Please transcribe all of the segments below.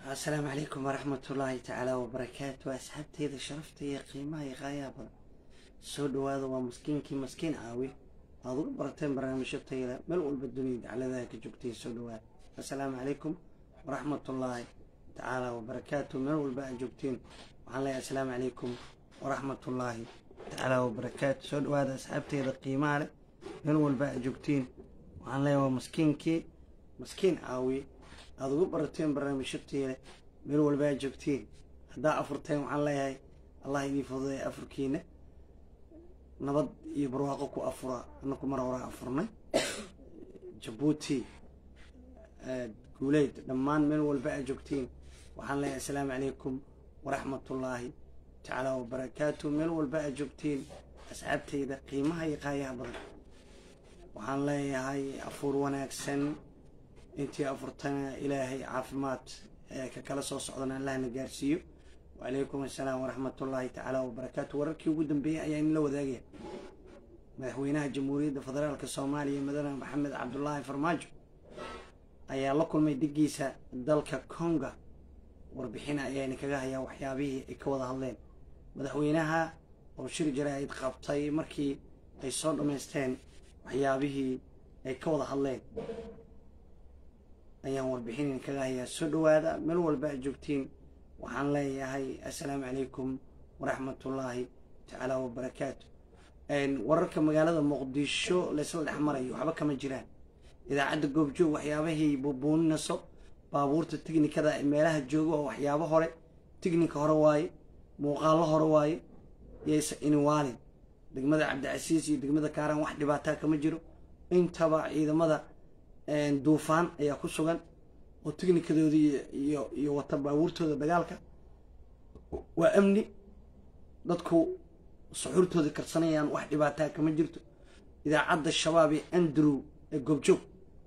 السلام عليكم ورحمة الله تعالى وبركاته. أصحابتي إذا شرفتي قيمة غيابة سود هذا ومسكينكي مسكين عاوي أظن برتين برنامج شفتي ملء بالدنيا على ذلك جبتي سود. السلام عليكم ورحمة الله تعالى وبركاته. ملء بقى جبتين وعلى السلام عليكم ورحمة الله تعالى وبركاته. سود هذا أصحابتي إذا قيمة ملء بقى جبتين وعلى ومسكينكي مسكين عاوي هذا برتين برنامج شفتي من والباقي جبتين هدا أفرتين وعن الله الله يدي فضي أفركينا نبض يبرواقك وأفرا أنكم مرة وراء أفرنا جبوتي قوليد لمان من والباقي جبتين وعن الله السلام عليكم ورحمة الله تعالى وبركاته. من والباقي جبتين أسعبتي إذا قيمة هي قاية برد وعن الله هاي أفور وناكسن انتي أفرتنا إلهي عافمات ككلا صوص عضنا الله نقارسيو. وعليكم السلام ورحمة الله تعالى وبركاته. وركي وقدم بيه أيان لو ذاقيا مدحوينها جمهورية فدرالك الصومالية مدنا محمد عبد الله فرماجو أيا لكل ما يدقيسا دالك كونغا وربحينا أيان كغاها وحيابيه إكوضا هالين مدحوينها وشير جرائد قابطي مركي أي صور أميستين وحيابيه إكوضا هالين أيام وربحين كذا هي سدوا هذا من والباقي جبتين وحن لي هاي السلام عليكم ورحمة الله تعالى وبركاته. إن ورك مقالة مقدشو لسه الأحمر يحبك كم جيران إذا عد جوبجو وحيابه ببون نصب بابور تتجني كذا ميلها الجو وحيابه هراء تجني كهرواي مقالة هرواي يس إنوالي دقمة عبد العزيز دقمة كارن واحد باتها كم جرو إن تبع إذا ماذا دوفان ayaa ku sugan oo tiknikadoodii iyo wata baabuurtooda dagaalka waa amni dadku suxurtooda karsanayaan wax dhibaato kama jirto. idaacadda shabaab ee Andrew ee goobjoog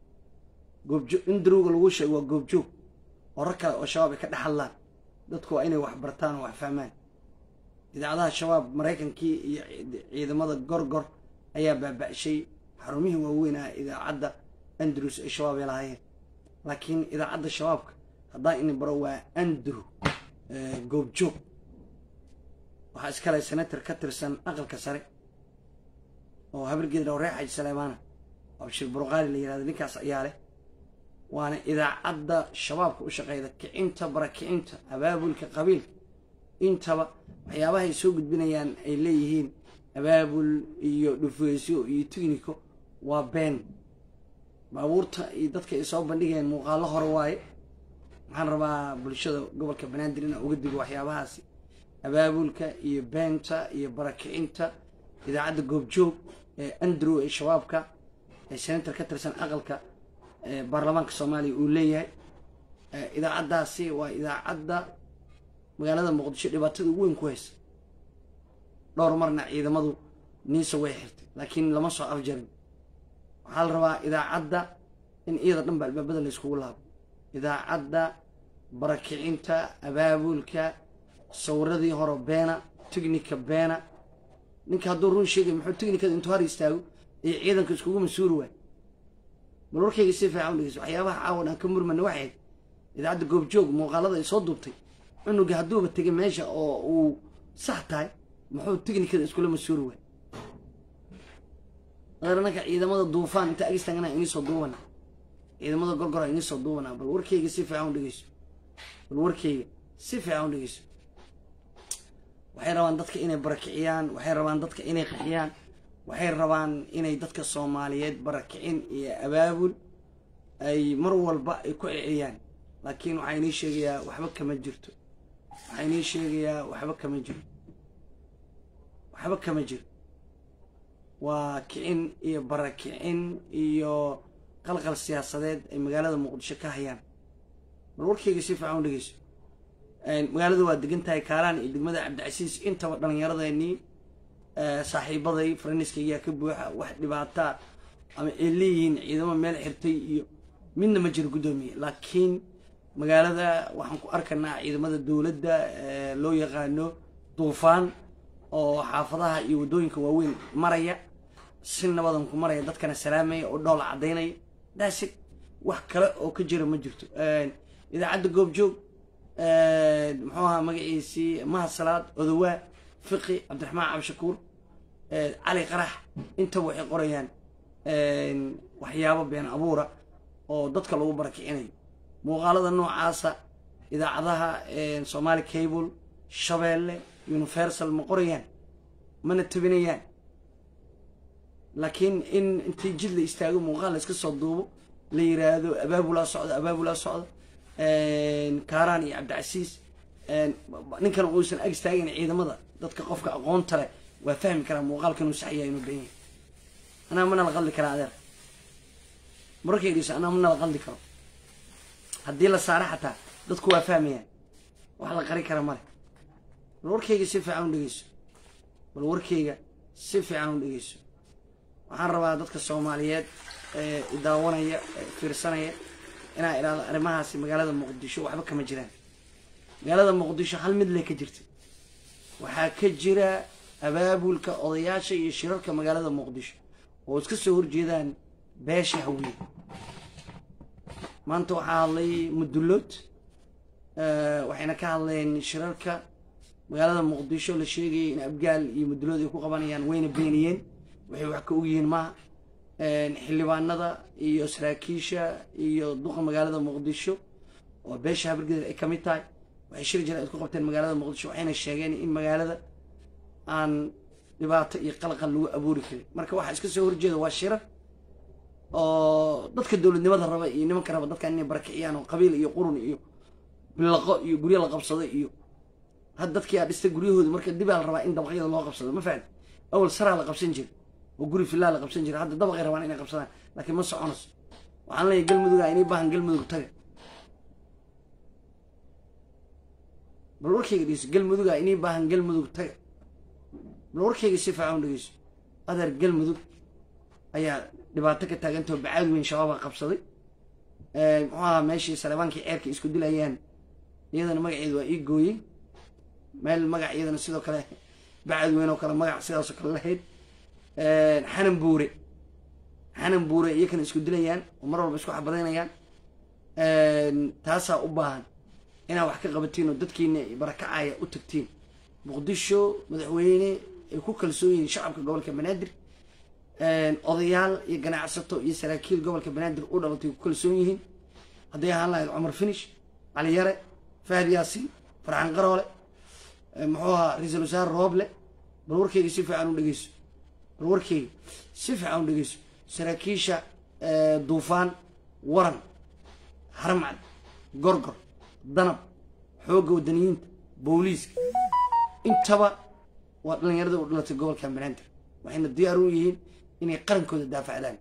Andrew lagu sheego waa goobjoog oo raka oo shabaab ka dhaxalaan dadku waa inay wax bartaan oo wax fahmaan. idaacadaha shabaab Mareykankii iyo ciidamada gorgor ayaa baaba'shay xarumihii waaweyn ee idaacadda أندروس الشباب يلاهي لكن إذا عد الشباب هذا إني بروا أندرو جوبجو وحاسكلا سنتر كتر سن أغل كسرة وهبل قدر وريح سليمانة وبشر برغالي اللي هذا نكاس عياله. وأنا إذا عد الشباب وشقيدك كأنت برك أنت أبابل كقبيل أنت وحيابها يسوق بنيان إليهين أبابل يدفوسيو يتغنيكو وبين baabuurta iyo dadka ay soo bandhigeen muuqaalo hore waaye waxaan rabaa bulshada gobolka Banaadir in uga digo waxyaabahaasi abaabulka iyo beenta iyo barakicinta idaacadda goobjoog ee Andrew ee shabaabka ee senator ka tirsan aqalka baarlamaanka Soomaaliya uu leeyahay. idaacaddaasi waa idaacadda magaalada Muqdisho dhibaatada weyn ku haysa dhowr marna ciidamadu niisa way xirtay laakiin lama soo afjarin. waxaa la rabaa idaacadda in iyada dhanba albaabada la iskugu laabo idaacadda barakicinta abaabulka sawirradii hore beena tiknika beena ninka hadduu run sheegay muxuu tiknikada intuu har istaago iyo ciidanka iskugu masuuri waay bal warkayga si fiican u dhegeyso. waxyaabaha caawan aan ka murmana waxay idaacadda goobjoog muuqaalada ay soo duubtay cunuga hadduuba tegay meesha oo uu sax tahay muxuu tiknikada iskula masuuri waay. غيرنا كعيدمada duufaan inta agistagana inii soo duubana ciidamada gorgor inii soo duubana bal warkayga si fiican u dhageyso bal warkayga si fiican u dhageyso. waxay rabaan dadka inay barakiciyaan waxay rabaan dadka inay qixiyaan waxay rabaan inay dadka Soomaaliyeed barakicin iyo abaabul ay mar walba ay ku celiyaan laakiin waxa inii sheegayaa waxba kama jirto waxa inii sheegayaa waxba kama jiro وكأن يبركين يو قلقل السياسات مقالة مقدشة كهيان الوركي يصير عون ليش مقالة واد دقنتها كاران مدى عبد العزيز أنت وطن يرضى إني صاحب ضي فرنسكي يكب واحد لبعتا اللي إذا ما مال حرتي من مجر قدومي لكن مقالة وحنكو أركنا إذا مدى الدولة لو يغانو طوفان أو حافظها يودوينك ووين مريا سنة بدنكم مريا دتكنا سلامي ودول عديني داسك wax kale oo ka jira ma jirto. إذا عد جوب محوها مجلسي ما صلاة أذواء فقي عبد الرحمن عبد الشكور علي قرح أنت وحي قريان وحيابه بين أبورة ودتك لو بركيني مغالطة النوع عاصة إذا عضها صومالي كيبل شبيل يونيفرسال مقريان من التبنيان لكن إن أنت جد لي استاجوا مغالط كالصدوب ليرادو أباب ولا صعد كاراني عبد العزيز نكن قوسن أجستاجين عيد مضى ضدك قفك أقون ترى وفهم كلام مغال كانوا صحيح ينبهين أنا من الغلط كلام هذا مركي ليس أنا من الغلط كلام هدي له صراحة ضدك وفهمين وحلا قري كلام مالك الوركيجي سيف عون دقيس والوركيجي سيف عون دقيس وحرب ضدك الصوماليات داونية فرسانية أنا إلى رماها مقالة المقدشة وحبك مجران مقالة المقدشة هل مدلي كجرت وحكجرة أباب القضيات يشيرك مقالة المقدشة واسكسور جيدان باشا هوي ما أنتو حالي مدلوت وحين كان شركة مقالة المقدشة للشيء إن أبقال يمدلوت يكون قبانيان وين بينيين وحي وحكوين ما xildhibaanada iyo saraakiisha iyo duqa magaalada Muqdisho oo beesha habargeeda ay kamid tahay waxay shir jira ku qabteen magaalada Muqdisho waxayna sheegeen in magaalada aan dhibaato iyo qalqal lagu abuuri karin marka waxa iska soo horjeeda waa shir oo dadka dawladnimada raba iyo nimanka raba dadka inay barakiciyaan oo qabiil iyo qurun iyo bilaqo iyo guriyo la qabsado iyo had dadkii aad dhistay guryahooda marka dib la rabaa in dabaqyada loo qabsado ma fahad awal saraa la qabsan jiray وقولي في الله لقبسن جرا هذا دبق غير وانا إني قبسان لكن ما صعنص وعن لي قل مدوق إني باهن قل مدوق ترى بالوركي قديس قل مدوق إني باهن قل مدوق ترى بالوركي قديس يفعون قديس هذا قل مدوق أيا دبعتك تاجنته بعد من شباب قبصدي ماشي سلامانك عيرك يسكت دل أيام إذا ما قاعد ويجوي ما قاعد إذا نسيده كله بعد وينه كله ما قاعد سيده سكر لهيد حنن بوري يكن اسكو دليان ومر walba isku xabadeenayaan taasa u baahan ina wax ka qabatiin oo dadkiina barakacaya u tagtiin Muqdisho madaxweyne ay ku kalsooyin shacabka gobolka Banaadir odayaal iyo ganacsato iyo saraakiil gobolka Banaadir u dhalatay ku kalsoon yihiin haday ahaan lahayd Umar Finish Ali Yare Fahad Yaasin Farxan Qaroole muxuu ra'iisul wasaare Rooble balwarkayga si fiican u dhageyso الوركي سيف عون دقيس سراكيشة دوفان ورن حرمعد قرقر ضنب حوق ودنيين بوليس انتبه وطلن يرد وطلن تقول كان بنانتر وحين الديارويين إني قرن كود الدافع الآن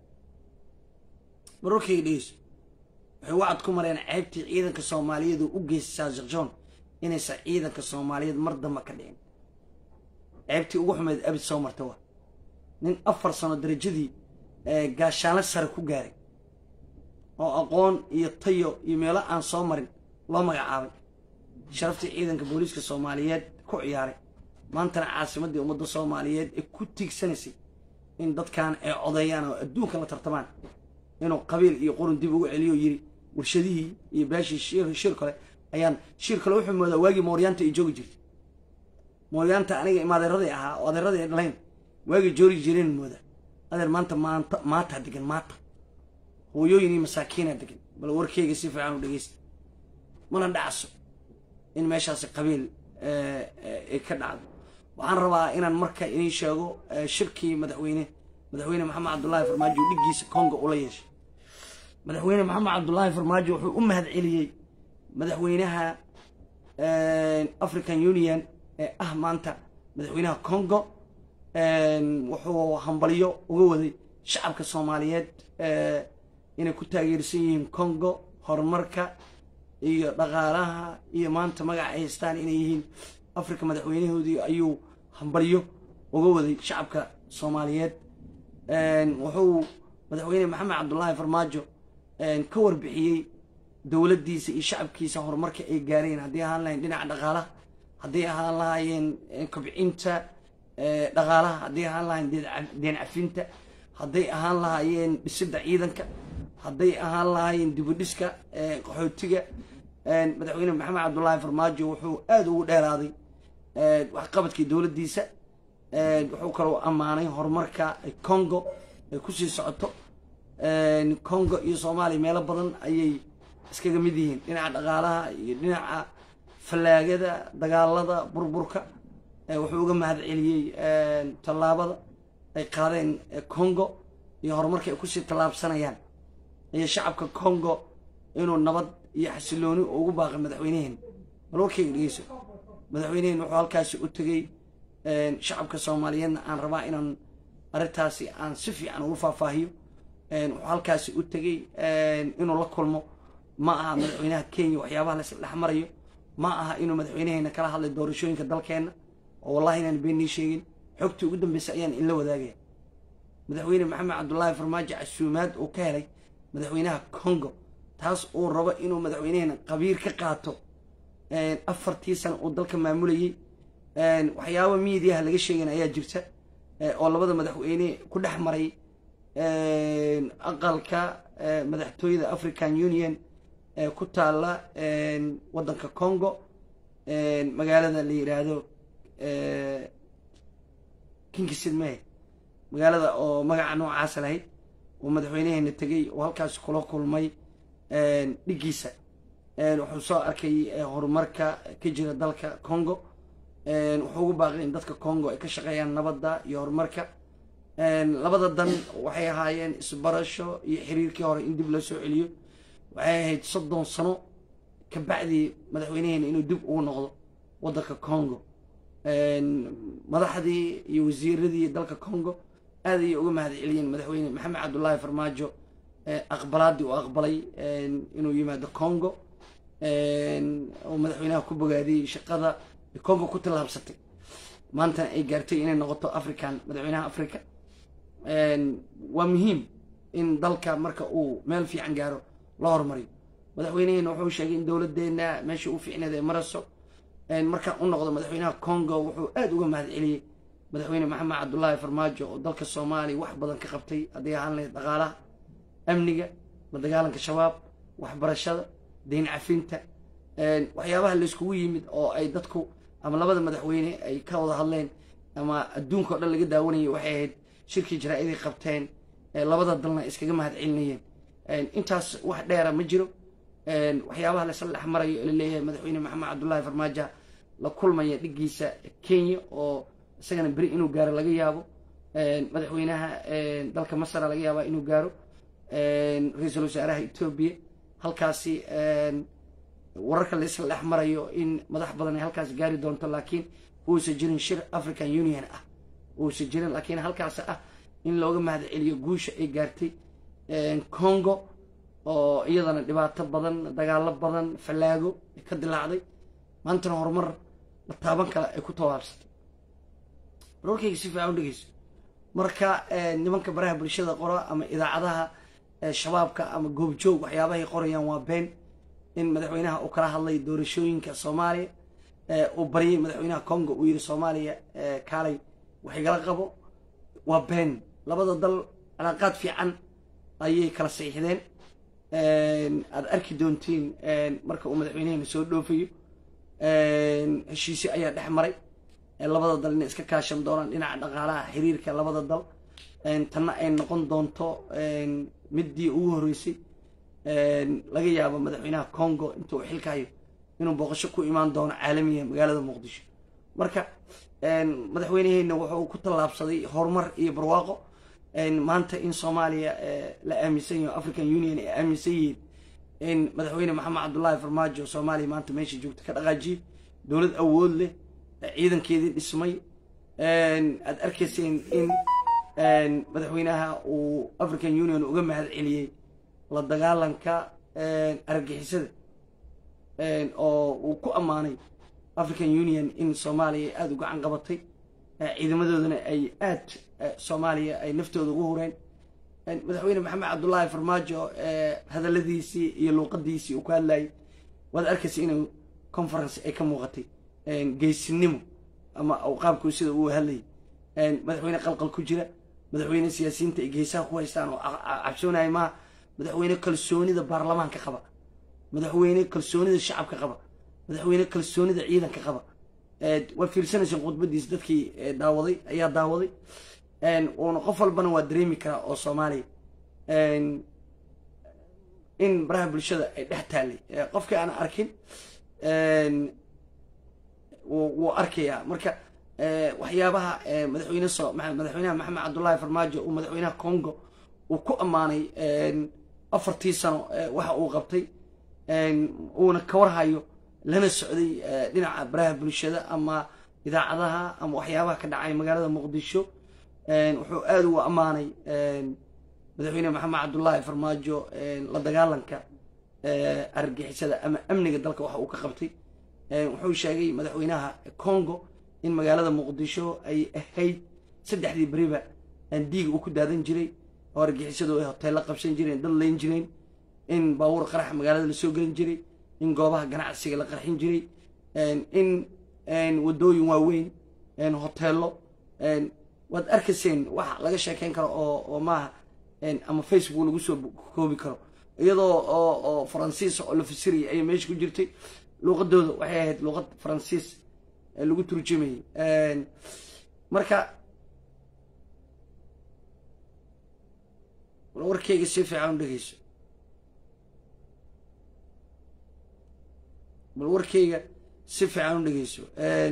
الوركي دقيس وعدكم مرين عيبتي عيدا كالصومالية دو أقيس سازق جون إني سعيدا كالصومالية مرضى مكالين عيبتي أحمد أبي الصومر توا nin 4 sano darajadii gaashaana sare ku gaaray oo aqoon iyo tayo iyo meelo aan soo marin loo magacaabay sharaftii ciidanka booliska Soomaaliyeed ku ciyaaray maantana caasimadii ummadda Soomaaliyeed ee ku tiigsanaysa in dadkan ay odaayaan oo adduunka la tartamaan inuu qabiil iyo qurun dib ugu celiyo yiri warshadihii iyo baashi shir kale ayaan shir kale wuxuu moodaa waagi Mooryaanta ay joogi jirtay Mooryaanta aniga imaadeeradii ahaa oo adeeradii dhaleen واجي جوري جيرين مودا هذا المانتا ماتا دقن ماتا هو يويني مساكينة دقن بل وركيجي سيفا عنو دقيس مانا دعسو إن ماشاسي قبيل كدعو وعن ربا إنا المركة إني شاقو شركي مدحويني محمد عبد الله فرماجو لقيس كونغو أوليش مدحويني محمد عبد الله فرماجو وحو أمهد عليي مدحوينها أفريكان يونيون مانتا مدحوينها كونغو wuxuu hambaliyo uga waday shacabka Soomaaliyeed inay ku taageersan yihiin Congo horumarka iyo dhaqaalaha iyo maanta magac ay haystaan inay yihiin Afrika madaxweynahoodii ayuu hambaliyo uga waday shacabka Soomaaliyeed wuxuu madaxweyne Maxamed Cabdullaahi Farmaajo ka warbixiyay dawladdiisa iyo shacabkiisa horumarka ay gaareen hadii ahaan lahayn dhinaca dhaqaalaha hadii ahaan lahayn kobcinta dhaqaalaha hadii ahaan lahayn deen cafinta hadii ahaan lahayn dhisidda ciidanka hadii ahaan lahayn dib u dhiska qaxootiga madaxweyne maxamed cabdullaahi farmaajo wuxuu aad ugu dheeraaday waxqabadkii dowladdiisa wuxuu kaloo ammaanay horumarka congo ay kusii socoto congo iyo soomaaliya meelo badan ayay iskaga mid yihiin dhinaca dhaqaalaha iyo dhinaca fallaagada dagaalada burburka wuxuu uga mahad celiyey tallaabada ay qaadeen congo iyo horumarka ay kusii tallaabsanayaan iyo shacabka congo inuu nabad iyo xasilooni ugu baaqay madaxweyneheen balwarkayga dhegeyso madaxweyneheen wuxuu halkaasi u tegey shacabka soomaaliyeedna aan rabaa inaan arrintaasi aan si fiican ugu faahfaahiyo wuxuu halkaasi u tegey inuu la kulmo ma aha madaxweynaha kenya waxyaabaha la isla dhex marayo ma aha inuu madaxweynaheena kala hadlay doorashooyinka dalkeenna oo wallahi inaan been nii sheegin xogtii ugu dambeysay ayaan inla wadaagaya madaxweyne maxamed cabdullaahi farmaajo casuumaad uu ka helay madaxweynaha congo taas uu rabo inuu madaxweynaheena qabiir ka qaato 4 sano uu dalka maamulayay waxyaabo miidiyaha laga sheegan ayaa jirta oo labada madaxweyne ku dhex maray aqalka madaxtooyada African Union ku taala wadanka Congo magaalada la yiraahdo Kinshasa magaalada oo magaca noocaas lahayd oo madaxweynaheena tagay oo halkaas kula kulmay dhigiisa wuxuu soo arkay horumarka ka jira dalka Congo wuxuu ugu baaqay in dadka Congo ay ka shaqeeyaan nabadda iyo horumarka labada dan waxay ahaayeen isbarasho iyo xiriirkii hore in dib loo soo celiyo waxay ahayd 30 sano ka bacdi madaxweynaheena inuu dib ugu noqdo wadanka Congo madaxdii iyo wasiiradii dalka Congo aad ay uga mahad celiyeen madaxweyne maxamed cabdullaahi farmaajo aqbalaadii uu aqbalay inuu yimaado Congo oo madaxweynaha ku bogaadiyay shaqada Congo ku tallaabsatay maanta ay gaartay inay noqoto African madaxweynaha Afrika waa muhiim in dalka marka uu meel fiican gaaro la hormariyo madaxweynaheena wuxuu sheegay in dowladeena meesha uu fiicneed ay maraso marka uu noqdo madaxweynaha Congo wuxuu aad uga mahad celiyay madaxweyne maxamed cabdullaahi farmaajo oo dalka Soomaaliya wax badan ka qabtay hadii aan leeyahay dhaqaalaha amniga la dagaalanka shabaab waxbarashada deyn cafinta waxyaabaha la iskugu yimid oo ay dadku ama labada madaxweyne ay ka wada hadleen ama adduunka oo dhan laga daawanayay waxay ahayd shirkii jaraa'idii qabteen labada dalna iskaga mahad celinayeen intaas wax dheera ma jiro waxyaabaha la isla dhex marayo ee la leeyahay madaxweyne maxamed cabdullaahi farmaajo la kulmaya dhigiisa Kenya oo isagana bari inuu gaaro laga yaabo madaxweynaha dalka Masar laga yaabo inuu gaaro ra'iisul wasaaraha Itoobiya halkaasi wararka la isla dhex marayo in madax badan ay halkaas gaari doonto laakiin uu jirin shir African Union ah uu jirin laakiin halkaas ah in looga mahad celiyo guusha ay gaartay Congo oo iyadana dhibaato badan dagaalo badan falaago ka dilaacday maanta horumar la taaban kala ay ku tawaabsatay warkayga si fiican u dhageyso marka nimanka baraha bulshada qora ama idaacadaha shabaabka ama goobjoog waxyaabaha ay qorayaan waa been in madaxweynaha uu kala hadlay doorashooyinka Soomaaliya uu bariyay madaxweynaha Congo uu yiri Soomaaliya kaalay wax igala qabo waa been labada dal علاقات في عن أي كلا سيحدين أركي دونتين مركب مدحوينين سو دوفيو هشيسي أيا دحمري labada dal in iska kaashan doonaan dhinaca dhaqaalaha xiriirka labada dal tanna ay noqon doonto midii ugu horeysay laga yaabo madaxweynaha Congo intuu xilkaayo inuu booqasho ku imaan doono caalamiga magaalada Muqdisho marka madaxweynaheena wuxuu ku talaabsaday horumar iyo barwaaqo maanta in Soomaaliya la aaminsan yahay African Union ay aaminsan yihiin in madaxweyne maxamed cabdullaahi farmaajo Soomaaliya maanta meesha joogta ka dhaqaajiyo dawlad awood leh ciidankeedii dhismay aad arkayseen in madaxweynaha uu African Union uga mahad celiyay la dagaalanka argagixisada oo uu ku amaanay African Union in Soomaaliya aad uga gacan qabatay ciidamadoodana ay aad Soomaaliya ay naftooda ugu horeen madaxweyne maxamed cabdullaahi farmaajo hadaladiisii iyo luuqadiisii uu ka hadlayay waad arkayseen inuu conference ay ka muuqatay geesinimo ama qaabku sida uu hadlay madaxweyne qalqal ku jira madaxweyne siyaasiyiinta ay geesaha ku haystaan oo cabsoonaay ma madaxweyne kalsoonida baarlamaanka qaba madaxweyne kalsoonida shacabka qaba madaxweyne kalsoonida ciidanka qaba waa fiirsanaysan khudbadiisa dadkii daawaday ayaa daawaday uuna qof walbana waa dareemi karaa oo Soomaaliya in baraha bulshada ay dhex taallay qofkii aan arkin wuu arkayaa marka waxyaabaha madaxweynaha Maxamed Cabdullaahi Farmaajo uu madaxweynaha Congo uu ku amaanay 4 sano waxa uu qabtay uuna ka warhayo lana socday dhinaca baraha bulshada ama idaacadaha ama waxyaabaha ka dhacay magaalada Muqdisho wuxuu aad u amaanay madaxweynaha Maxamed Cabdullaahi Farmaajo la dagaalanka argagixisada ama amniga dalka waxa uu ka qabtay wuxuu sheegay madaxweynaha Congo in magaalada Muqdisho ay ahayd 3 bariba diig uu ku daadan jiray oo argagixisadu ay hotel la qabsan jireen dad leen jireen in baawur qarax magaalada la soo gelin jiray in goobaha ganacsiga la qarxin jiray in wadooyin waaweyn hoteelo wad arkayseen waxa laga sheekeyn karo oo maaha ama Facebook lagu soo koobi karo iyadoo oo Faransiis oo la fasiriyay ay meesha ku jirtay luqadooda waxay ahayd luqad Faransiis lagu turjumay marka warkayga si fiican u dhageyso warkayga si fiican u dhageyso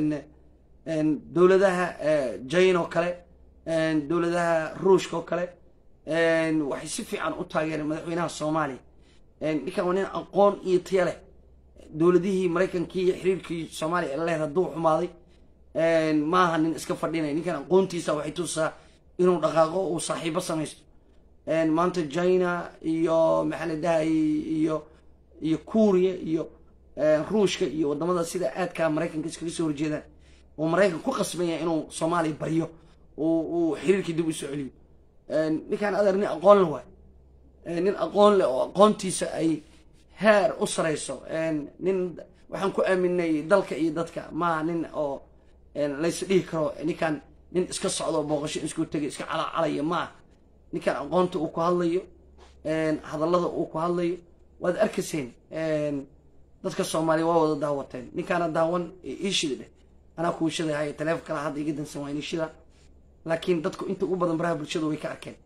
dawladaha China oo kale dawladaha Ruushka oo kale waxay si fiican u taageereen madaxweynaha Soomaaliya ninkan waa nin aqoon iyo tayo leh dawladihii Mareykankii iyo xiriirkii Soomaaliya la leeyahay duu xumaaday maaha nin iska fadhinay ninkan aqoontiisa waxay tusaa inuu dhaqaaqo uu saaxiibo samaysto maanta China iyo maxaladaha iyo Kuuriya iyo Ruushka iyo wadamada sida aadka Mareykanka iskaga soo horjeedaan oo Mareykan ku qasbaya inuu Soomaaliya bariyo oo xiriirkii dib u soo celiyo ninkan adarni aqoon leh nin aqoon leh oo aqoontiisa ay heer u sareyso nin waxaan ku aaminay dalka iyo dadka ma nin oo la isdhihi karo ninkan nin iska socdo booqasho isku tagay iska calacalaya ma ninkan aqoonta uu ku hadlayo hadallada uu ku hadlayo waad arkayseen dadka Soomaaliya waa wada daawateen ninkan daawan iishida ana ku shadahay telefoonka hadda iga dansan waa inishida laakiin dadku inta ugu badan baraha bulshada way ka arkeen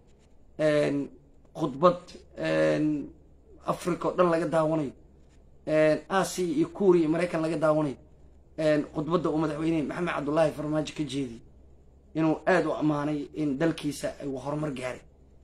khudbad Afrika oo dhan laga daawanayo Aasiya iyo Kuuriya Mareykan laga daawanayo khudbadda uu madaxweynaha Maxamed Cabdullaahi Farmaajo ka jeediyay inuu aad u amaanay in dalkiisa ay horumar gaaray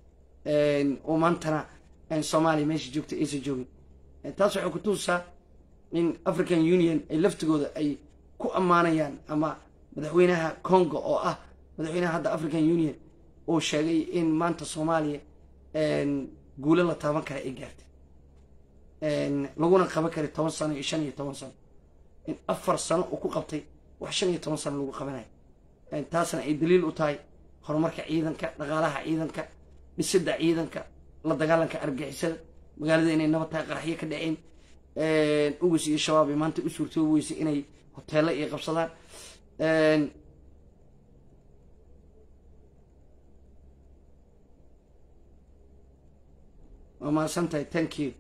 oo maantana Soomaaliya meesha joogta ay soo joogin taas waxay ku tuusaa in African Union ay laftigooda ay ku amaanayaan ama madaxweynaha Congo oo ah madaxweynaha hadda African Union oo sheegay in maanta Soomaaliya guulo la taaban kara ay gaartay laguna qaban karo 10 sano iyo 15 sano in 4 sano uu ku qabtay wax 15 sano lagu qabanayo taasna ay daliil u tahay horumarka ciidanka dhaqaalaha ciidanka dhisidda ciidanka la dagaalanka argagixisada magaalada inay nabad tahay qaraxyo ka dhaceen ugus iyo shabaab maanta u suurtoobaysa inay hoteelo ay qabsadaan Mama Santa, thank you.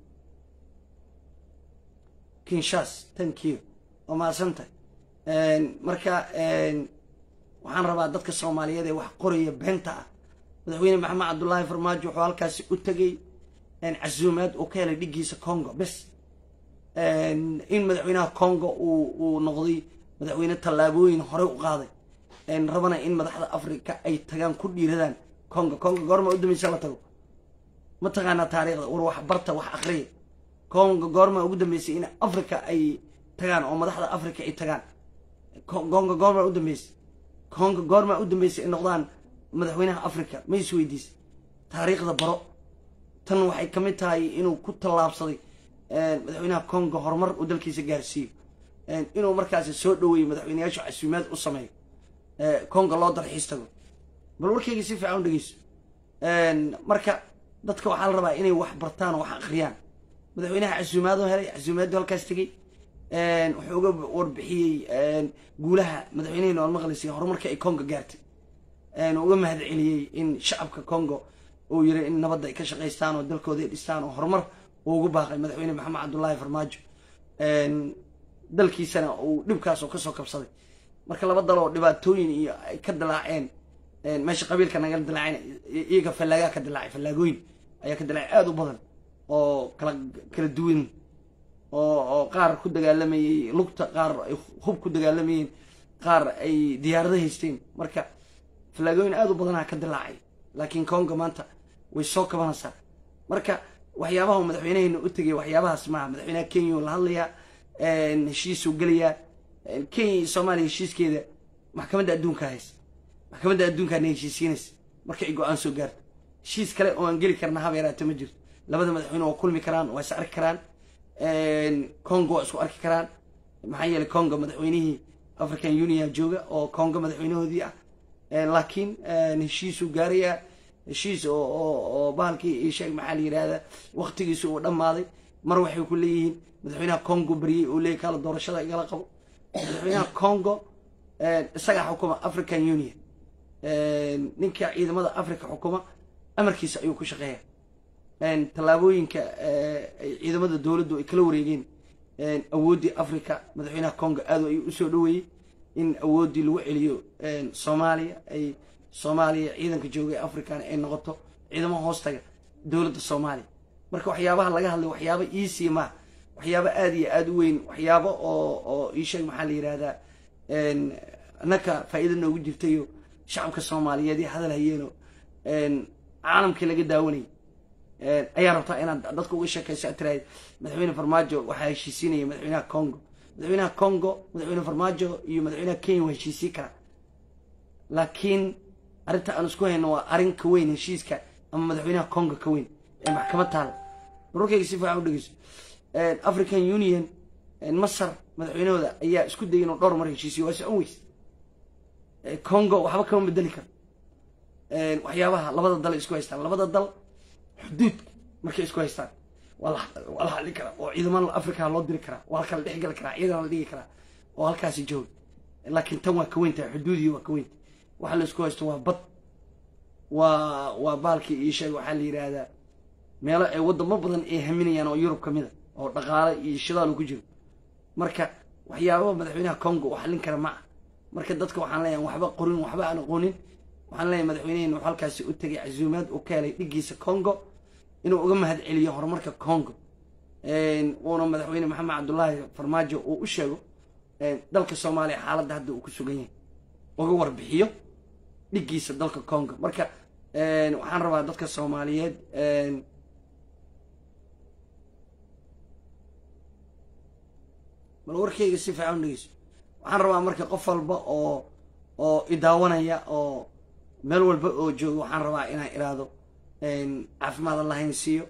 Kinshasa, thank you. Mama Santa. Marka waxaan rabaa dadka Soomaaliyeed ee wax qoraya beenta ah madaxweyne Maxamed Cabdullaahi Farmaajo wuxuu halkaas u tagay casuumaad oo ka helay dhigiisa Congo bes in madaxweynaha Congo uu noqday madaxweyne tallaabooyin hore u qaaday rabana in madaxda Afrika ay tagaan ku dhiiradaan Congo goorma u dambeysay la tago ma taqaana taariikhda war wax barta wax akhriya Congo goorma ugu dambeysay in Afrika ay tagaan oo madaxda Afrika ay tagaan Congo goorma u dambeysay Congo goorma u dambeysay in noqdaan madaxweynaha Afrika ma isweydiis taariikhda baro tan waxay kamid tahay inuu ku talaabsaday madaxweynaha Congo horumar u dalkiisa gaarsiiyo inuu markaas soo dhaweeyay madaxweynayaasha casuumaad u sameeyo Congo loo dalxiis tago bal warkayga si fiican u dhageyso marka dadka waxaa la rabaa inay wax bartaan oo wax akhriyaan madaxweynaha casuumaad oo helay casuumaad halkaas tagay wuxuu uga warbixiyay guulaha madaxweynaha loo maqlaysay horumarka ay Congo gaartay uga mahadceliyay in shacabka Congo oo yiri in nabadda ay ka shaqeystaan oo dalkooda ay dhistaan oo horumar ugu baaqay madaxweyne maxamed cabdullaahi farmaajo dalkiisana uu dhibkaas oo kasoo kabsaday marka laba dal oo dhibaatooyin iyo ay ka dilaaceen meesha qabiilka naga dilaaceen iyaga fallaagaa ka dilaacay fallaagooyin ayaa ka dilaacay aada u badan oo kala duwan oo qaar ku dagaalamayay lugta qaar ay hub ku dagaalamayeen qaar ay diyaarado haysteen marka fallaagooyin aada u badanaa ka dilaacay laakiin Congo maanta way soo kabanaysaa marka waxyaabaha madaxweynaheena u tagay waxyaabahaas maaha madaxweynaha Kenya la hadlayaa heshiis uu galayaa Kenya iyo Soomaaliya heshiiskeeda maxkamadda adduunka haysa maxkamadda adduunka ay heshiisiinaysa marka ay go'aan soo gaarto heshiis kale oo aan geli karna haba yaraatee ma jirto labada madaxweyne oo kulmi karaan oo is arki karaan Congo isku arki karaan maxaa yeelay Congo madaxweynihii African Union jooga oo Congo madaxweynahoodii ah laakiin heshiis uu gaarayaa heshiis oo baalkii sheeg maxaa la yiraahdaa waqtigiisu uu dhamaaday mar waxay ku leeyihiin madaxweynaha Congo bariyay oo leeyahay kala doorashada igala qabo madaxweynaha Congo isaga xukuma African Union ninka ciidamada Afrika xukuma amarkiisa ayuu ku shaqeeyaa talaabooyinka ciidamada dawladdu ay kala wareegeen awoodii Afrika madaxweynaha Congo aad ay u soo dhaweeyay in awoodii lagu celiyo Soomaaliya ay Soomaaliya ciidanka joogay Afrikaan ay noqoto ciidamo hoostaga dawladda Soomaaliya marka waxyaabaha laga hadlay waxyaabo easy ma waxyaabo aad iyo aad u weyn waxyaabo oo isheeg maxaa la yiraahdaa naka faa'iido noogu jirtayo shacabka Soomaaliyeed hadal hayeeno caalamka laga daawanay ayaa rabtaa inaad dadku uga sheekayso tiraay madaxweyne farmaajo waxa heshiisinaya madaxweynaha Congo madaxweyne farmaajo iyo madaxweynaha Kenya waa heshiisi kara laakiin arinta aan isku hayno waa arin ka weyn heshiiska ama madaxweynaha Congo ka weyn ee maxkamad taal warkayga si fiican u dhageyso African Union Masar madaxweynahooda ayaa isku dayay inuu dhowr mar heshiisiyo waa soo weys Congo waxba kama bedeli karo waxyaabaha labada dal isku haystaan labada dal xuduud markay isku haystaan wala xalli kara oo ciidamada Afrika loo diri kara waa kala dhixgal kara ciidan la dhigi kara oo halkaas joog laakiin tan waa ka weyn tahay xuduudii waa ka weyn waxa la isku haysto waa bad waa baalkii iyo sheeg waxa la yiraahdaa meelo ay wadamo badan ay haminayaan oo Yurub kamida oo dhaqaale iyo shidaal ku jiro marka waxyaabaha madaxweynaha Congo waxa lin kara ma marka dadka waxaan leeyahay waxba qorin waxba aan aqoonin waxaan leeyahay madaxweynaheena wuxuu halkaas u tagay casuumaad u keenay dhigiisa Congo inuu uga mahad celiyo horumarka Congo uuna madaxweyne maxamed cabdullaahi farmaajo uu u sheego dalka Soomaaliya xaaladda hadda uu ku sugan yahay uga warbixiyo dhigiisa dalka Congo marka waxaan rabaa dadka Soomaaliyeed warkayga si fiican u dhageyso waxaan rabaa marka qof walba oo idaawanaya oo meel walba oo joogo waxaan rabaa inaan iraado caafimaad Allah haysiyo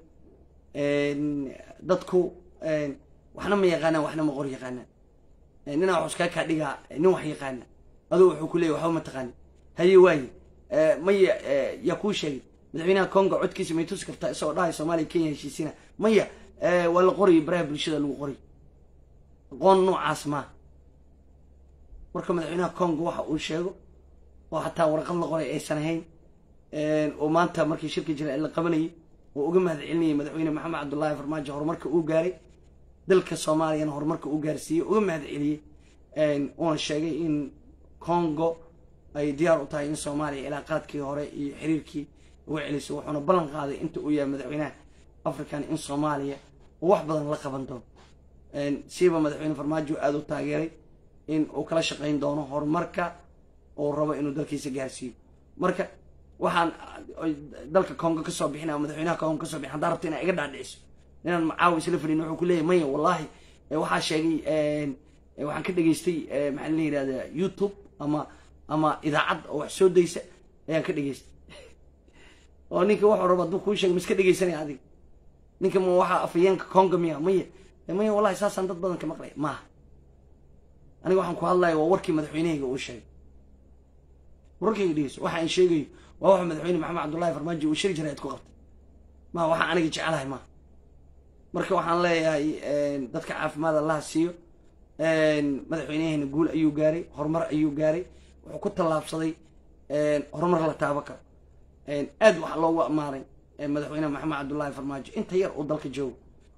dadku waxna ma yaqaanaan waxna ma qor yaqaanaan nina wax ka dhiga nin wax yaqaan adoo wuxuu ku leeyahay waxa ma taqaan haye waay maya ya ku sheegay madaxweynaha Congo codkiisa ma tus kartaa isoo dhahay Soomaaliya Kenya heshiisina maya wala qori baraha bulshada lagu qori qoon noocaas ma marka madaxweynaha Congo waxa uu sheego oo hataa warqad la qoray ay sanahayn oo maanta markii shirka jira la qabanayay oo uga mahad celinayay madaxweyne maxamed cabdullaahi farmaajo horumarka uu gaaray dalka Soomaaliya horumarka uu gaarsiiyay uga mahad celiyay oo sheegay in Congo ay diyaar u tahay in Soomaaliya ilaaqaadkii hore iyo xiriirkii uu celiso wuxuuna ballan qaaday inta uu yahay madaxweynaha Afrikaan in Soomaaliya wax badan la qaban doono siiba madaxweyne farmaajo aad u taageeray in uu kala shaqeyn doono horumarka oo rabo inuu dalkiisa gaarsiiyo marka waxaan dalka Congo ka soo bixinaa madaxweynaha Congo ka soo bixin hadaa rabto inay iga dhaadhiciso inaan macaawi isla fadhiin wuxuu ku leeyahay maya wallahi waxa sheegay waxaan ka dhageystay maxaa la yiraahdaa YouTube ama idaacad oo wax soo deysa ayaan ka dhageystay oo ninka wuxuu rabo dad ku sheeg miska dhageysanay adiga ninka ma waxa afayeenka Congo miya maya wallahi saasan dad badan ka maqlay ma aniga waxaan ku hadlayaa waa warkii madaxweynahayga uu sheegay warkayga dhiis waxa aan sheegay waa wax madaxweyne maxamed cabdullaahi farmaajo uu shir jiray ku qabtay ma waxa aniga jecelahay ma marka waxaan leeyahay dadka caafimaad Allah siiyo madaxweynaheena guul ayuu gaaray horumar ayuu gaaray wuxuu ku talaabsaday horumar la taabo karo aad wax loogu amaaray madaxweyne maxamed cabdullaahi farmaajo inta yar oo dalka joogo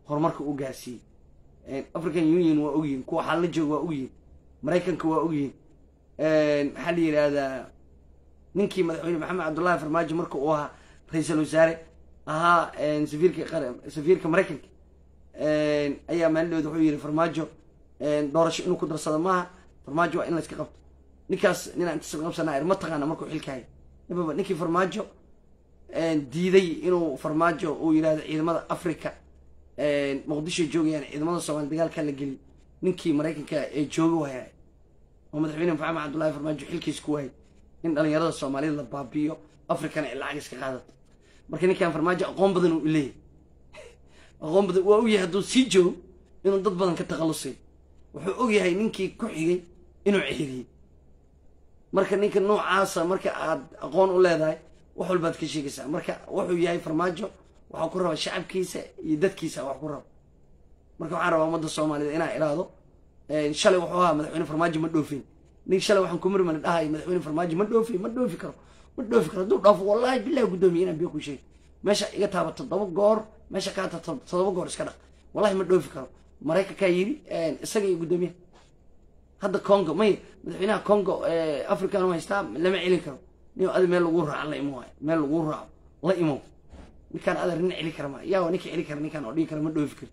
horumarka uu gaarsiiyey African Union waa ogyihiin kuwa xal la jooga waa ogyihiin Mareykanka waa ogyihiin maxaa la yiraahdaa ninkii madaxweyne maxamed cabdullaahi farmaajo marka uu ahaa ra'iisul wasaare ahaa safiirka Mareykanka ayaa maalin wuxuu yiri farmaajo doorasho inuu ku darsado maaha farmaajo waa in la iska qabto ninkaas inaan inta soo qabsanaa ma taqaana markuu xilka hay nababa ninkii farmaajo diiday inuu farmaajo uu yiraahdo ciidamada Afrika muqdisho joogayaan ciidamada Soomaaliya dagaalka la geli ninkii Mareykanka ee jooga waayay oo madaxweyne maxamed cabdullaahi farmaajo xilkiis ku waayay in dhalinyarada Soomaaliyeed la baabiyo Afrikana ay lacag iska qaadato marka ninkan farmaajo aqoon badan uu leeyahay aqoon badan waa u yahay hadduu sii joogo inuu dad badan ka takhalusay wuxuu og yahay ninkii ku xigay inuu ceyriyay marka ninka noocaasa marka aad aqoon u leedahay wax walbaad ka sheegaysaa marka wuxuu yahay farmaajo waxa ku raba shacabkiisa iyo dadkiisa wax ku raba marka waxaan rabaa ummadda Soomaaliyeed inaan iraado shalay wuxuu ahaa madaxweyne farmaajo ma dhoofin nin shalay waxaan ku murman dhahay madaxweyne farmaajo ma dhoofi karo hadduu dhaafo wallahi billahi gudoomiye inaan biyo ku sheeg meesha iga taabato 7 goor meesha ka taabato 7 goor iska dhaq wallahi ma dhoofi karo Mareykanka yiri isaga iyo gudoomiye hadda Congo may madaxweynaha Congo African ma haysta lama celin karo nin aad meel lagu raac la imo meel lagu raac la imo ninkan aad rin celi kara ma yaa ninka celi kara ninkan oo dhigi kara ma dhoofi karo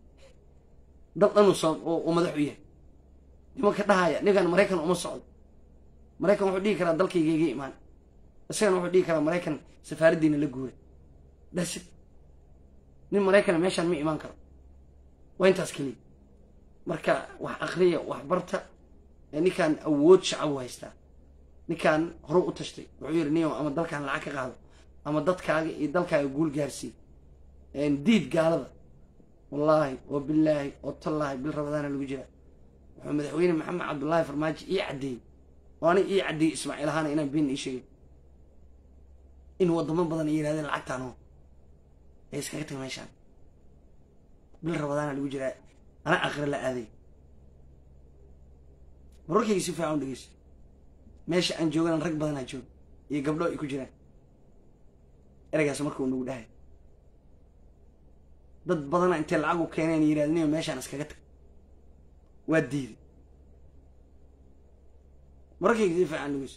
dad anu soo oo madax u yahay nimanka dhahaya ninkan Mareykan uma socdo Mareykan wuxuu dhigi karaa dalkayga imaan isagana wuxuu dhigi karaa Mareykan safaaradiina la guuray dasid nin Mareykan meeshan ma imaan karo waa intaas kaliya marka wax akhriya wax barta ninkan awood shacab haysta ninkan hore u tashtay wuxuu yiri niyo ama dalkan lacag ka qaado ama dadkaaga iyo dalkaaga guul gaarsii diid gaalada wallahi wa billahi wa tallahi bil ramadaan lagu jira wuxuu madaxweyne maxamed cabdullaahi farmaajo ii cadeeyay waana ii cadeeyay Ismaaciil ahaan inaan been sheegay in wadamo badan ay yiraahdeen lacagtaan oo ay iskaga tagay meeshan bil ramadaan lagu jira ana akhri la aaday markii si fiican dhigis meesha aan joogan rag badan joog iyo gabdho ay ku jiraan eragaas markuu nagu dhahay dad badan inta lacag u keeneen yiraahdeen meeshan iskaga tag waa diiday markii si fiican dhigis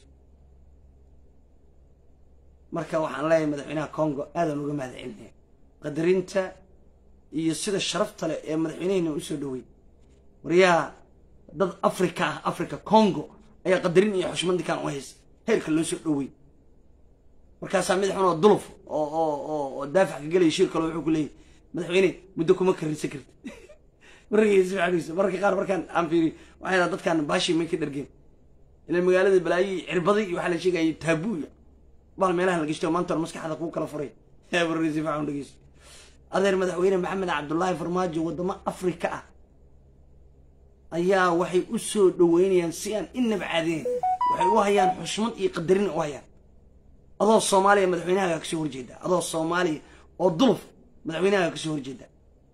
marka waxaan leeyahay madaxweynaha Congo aadan uga mahadcelinay qadarinta iyo sida sharafta leh ee madaxweynaha u soo dhaweey wariyaa dad Afrika Congo ayaa qadarin iyo xushmad kan u haysta heerka loo soo dhaweey markaas madaxweynaha oo duluf oo daafac ka galay shirka wuxuu ku leeyahay madaxweyne muddo kuma karinsan kartid markiisa fiicaniisa markii qaar markaan aan fiiri waxay dadkan baashi ma ka dhargeen ila magaalada balaayi cirbadii waxa la sheegay taabuuya bal meelaha la gashto maanta maskaxda ku kala furay markiisa fiican dhageys adeer madaxweyne maxamed cabdullaahi farmaajo wadamo Afrika ah ayaa waxay u soo dhaweynayaan si aan inaba caadeen waxay u hayaan xushmad iyo qadarin u hayaan adoo Soomaaliya madaxweynaha ka soo horjeeda adoo Soomaaliya oo duluf madaxweynaha ka soo horjeeda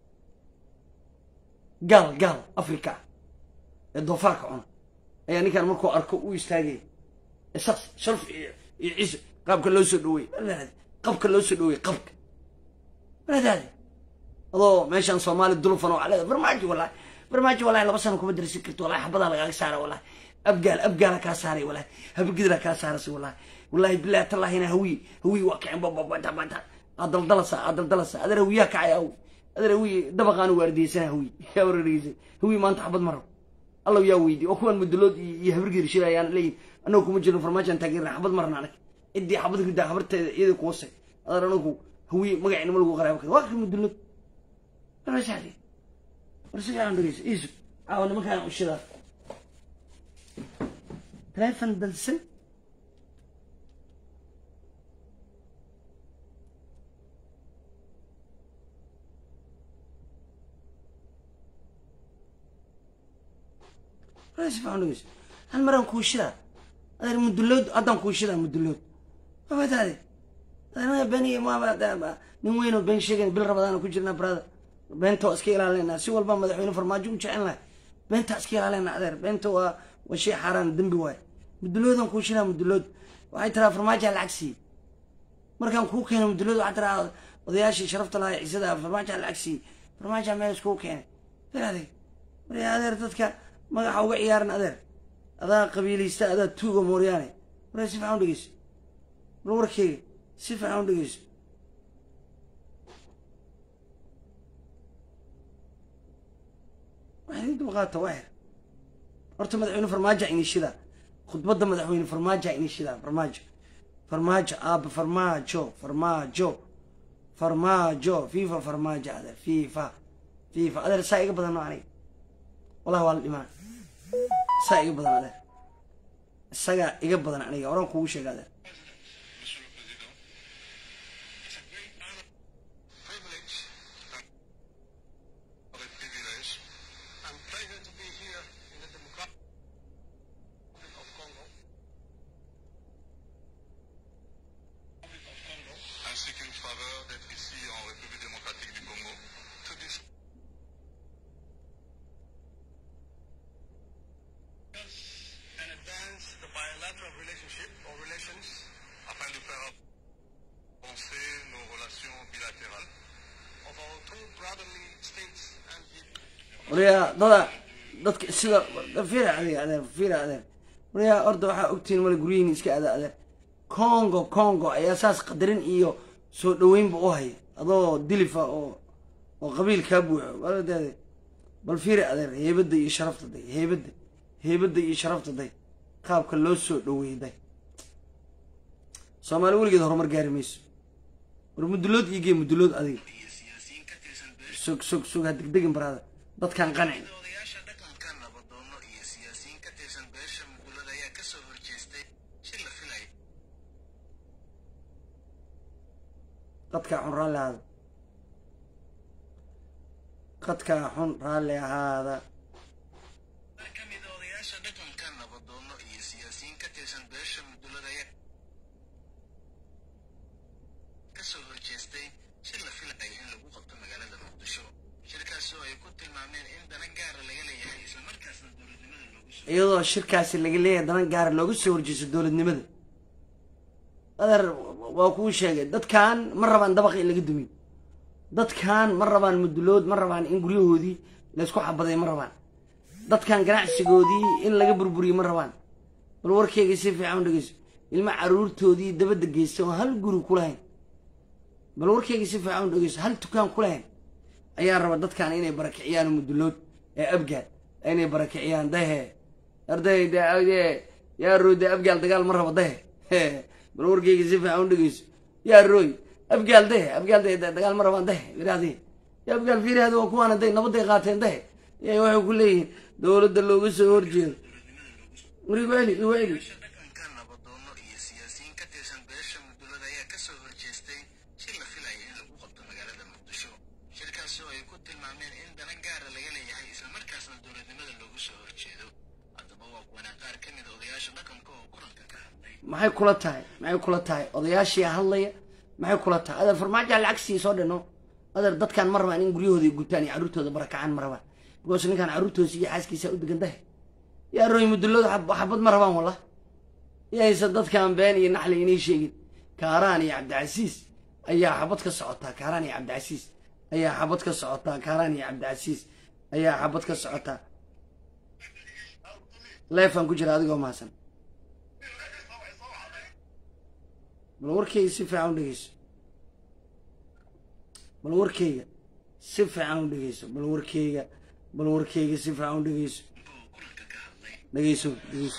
gal Afrika ee doofaarka cuna ayaa ninkan markuu arko u istaagay isaas sharaf iyo ciise qabka loo soo dhaweey qabka loo soo dhaweey qabka هذا هذا ماشان صومالي دلوفنا وعلى برماجي والله لبس أنا كم أدري سكرت والله حبضها لك سارة والله أبقى لك سارة والله أبقى لك سارة والله بالله تالله هنا هوي واقع بابا أدل دلسة أدري وياك عياو أدري وي دبغان وردي سنة يا وريزي هوي ما أنت حبض مرة الله يا ويدي وكمان مدلود يهبرقي رشيلا يعني لي أنا كم أجرب فرماجي أنت تقرنا حبض مرة عليك إدي حبضك ده حبرت يدك وصي أدري أنا هوي ما قاعد نملقو غريب كذا واقف مدلود أنا شادي ورسي عن دريس إيش أنا ما كان أشيله تلفن دلسن رئيس فانوس هالمرة نكوشلا هذا المدلود أدم كوشلا مدلود ما هذا أنا بني ما بعد نوينه بين شيء بالرمضان كوجرنا براد بنتو أسكيل علينا سوى البام مدحين فرماجون شعلنا بنت أسكيل علينا عذر بنتو وشيء حرام دم بواي مدلود نكوشلا مدلود وعي ترى فرماجة العكسي مركان كوكين مدلود وعي ترى وضياشي شرفت الله عزدا فرماجة العكسي farmaajo meel isku keenay adeer wari adeer dadka magaca uga ciyaaran adeer adaa qabiilista adaa tuuga mooryaane wari si fiican u dhegeyso bal warkeyga si fiican u dhegeyso waxay dulqaata waaxir horta madaxweyne farmaajo inishida khudbadda madaxweyne farmaajo inishida farmaajo aaba farmaajo fifa farmaajo adeer fifa adeer saa iga badan aniga wallahi waa la dhimaa saa iga badan adeer isagaa iga badan aniga oran kugu sheega adeer afin de faire avancer nos relations bilatérales of our two brotherly states and people. dadka sida fiira adeer wariyaa orda waxaa ogtiin male guryihiin iska adeer congo ayaa saas qadarin iyo soo dhaweynba u haya adoo dilifa oo qabiil kaa buuxo waladeede bal fiira adeer heybadda iyo sharafta day qaabka loo soo dhaweeyday soomaali weligeed horumar gaari mayso war mudulood iyo gee mudulood adiga sug ha degdegin baraada dadkaan qancin qadkaa xun raalli ahaada iyadoo shirkaasi laga leeyahay danan gaara looga soo horjeesto dowladnimada adeer waa kuu sheegay dadkan ma rabaan dabaqa in laga dumiyo dadkan ma rabaan mudulood ma rabaan in guryahoodii laysku xabaday ma rabaan dadkan ganacsigoodii in laga burburiyo ma rabaan bal warkeyga si fiican u dhegeyso ilma caruurtoodii dabadda geystay oo hal guri ku lahayn bal warkeyga si fiican u dhegeyso hal dukaan ku lahayn ayaa raba dadkan inay barakiciyaan mudulood ee abgaad inay barakiciyaan dahe arday yaa rooy de abgaal dagaal ma rabo dahe bal warkeyga si fiican u dhegeyso yaa rooy abgaal dahe dagaal ma rabaan dahe wiraadii yaa abgaal fiiraada waa kuwaana day nabaday qaateen dahe yaa waxay ku leeyihiin dowladda looga soo horjeedo weli maxay kula tahay odayaashii hadlaya maxay kula tahay adeer farmaajo lacag sii soo dhino adeer dadkan ma rabaan in guryahooda gutaan iyo caruurtooda barakacaan ma rabaan because ninkan caruurtooda iyo xaaskiisa u degan dahe yaa rooy mudulood xabad ma rabaan wallah yaysa dadkan been iyo naxli inay sheegin kaaraan iyo cabdicasiis ayaa xabad ka socotaa leefan ku jira adigoo maasan bal warkeyga si fiican u dhegeyso bal warkeyga si fiican u dhegeyso dhegeyso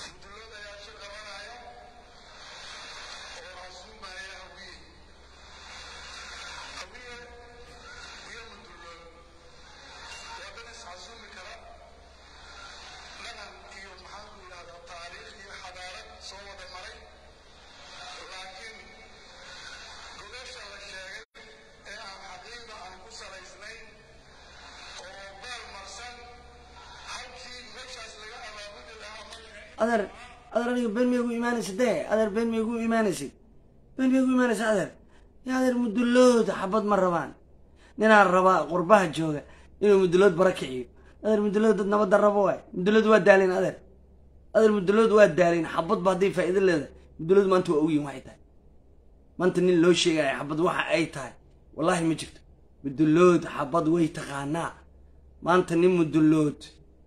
adeer aniga been miyagu imaanaysa dee adeer been miyagu imaanaysid adeer yaa adeer mudulood xabad ma rabaan ninaan rabaa qurbaha jooga inuu mudulood barakiciyo adeer mudulood dad nabadda rabo waay mudulood waa daalin adeer mudulood waa daalin xabadba hadday faa'iido leedahay mudulood maanta waa ogyihin waxay tahay maanta nin loo sheegaya xabad waxa ay tahay wallaahi ma jirto mudullood xabad way taqaanaa maanta nin mudullood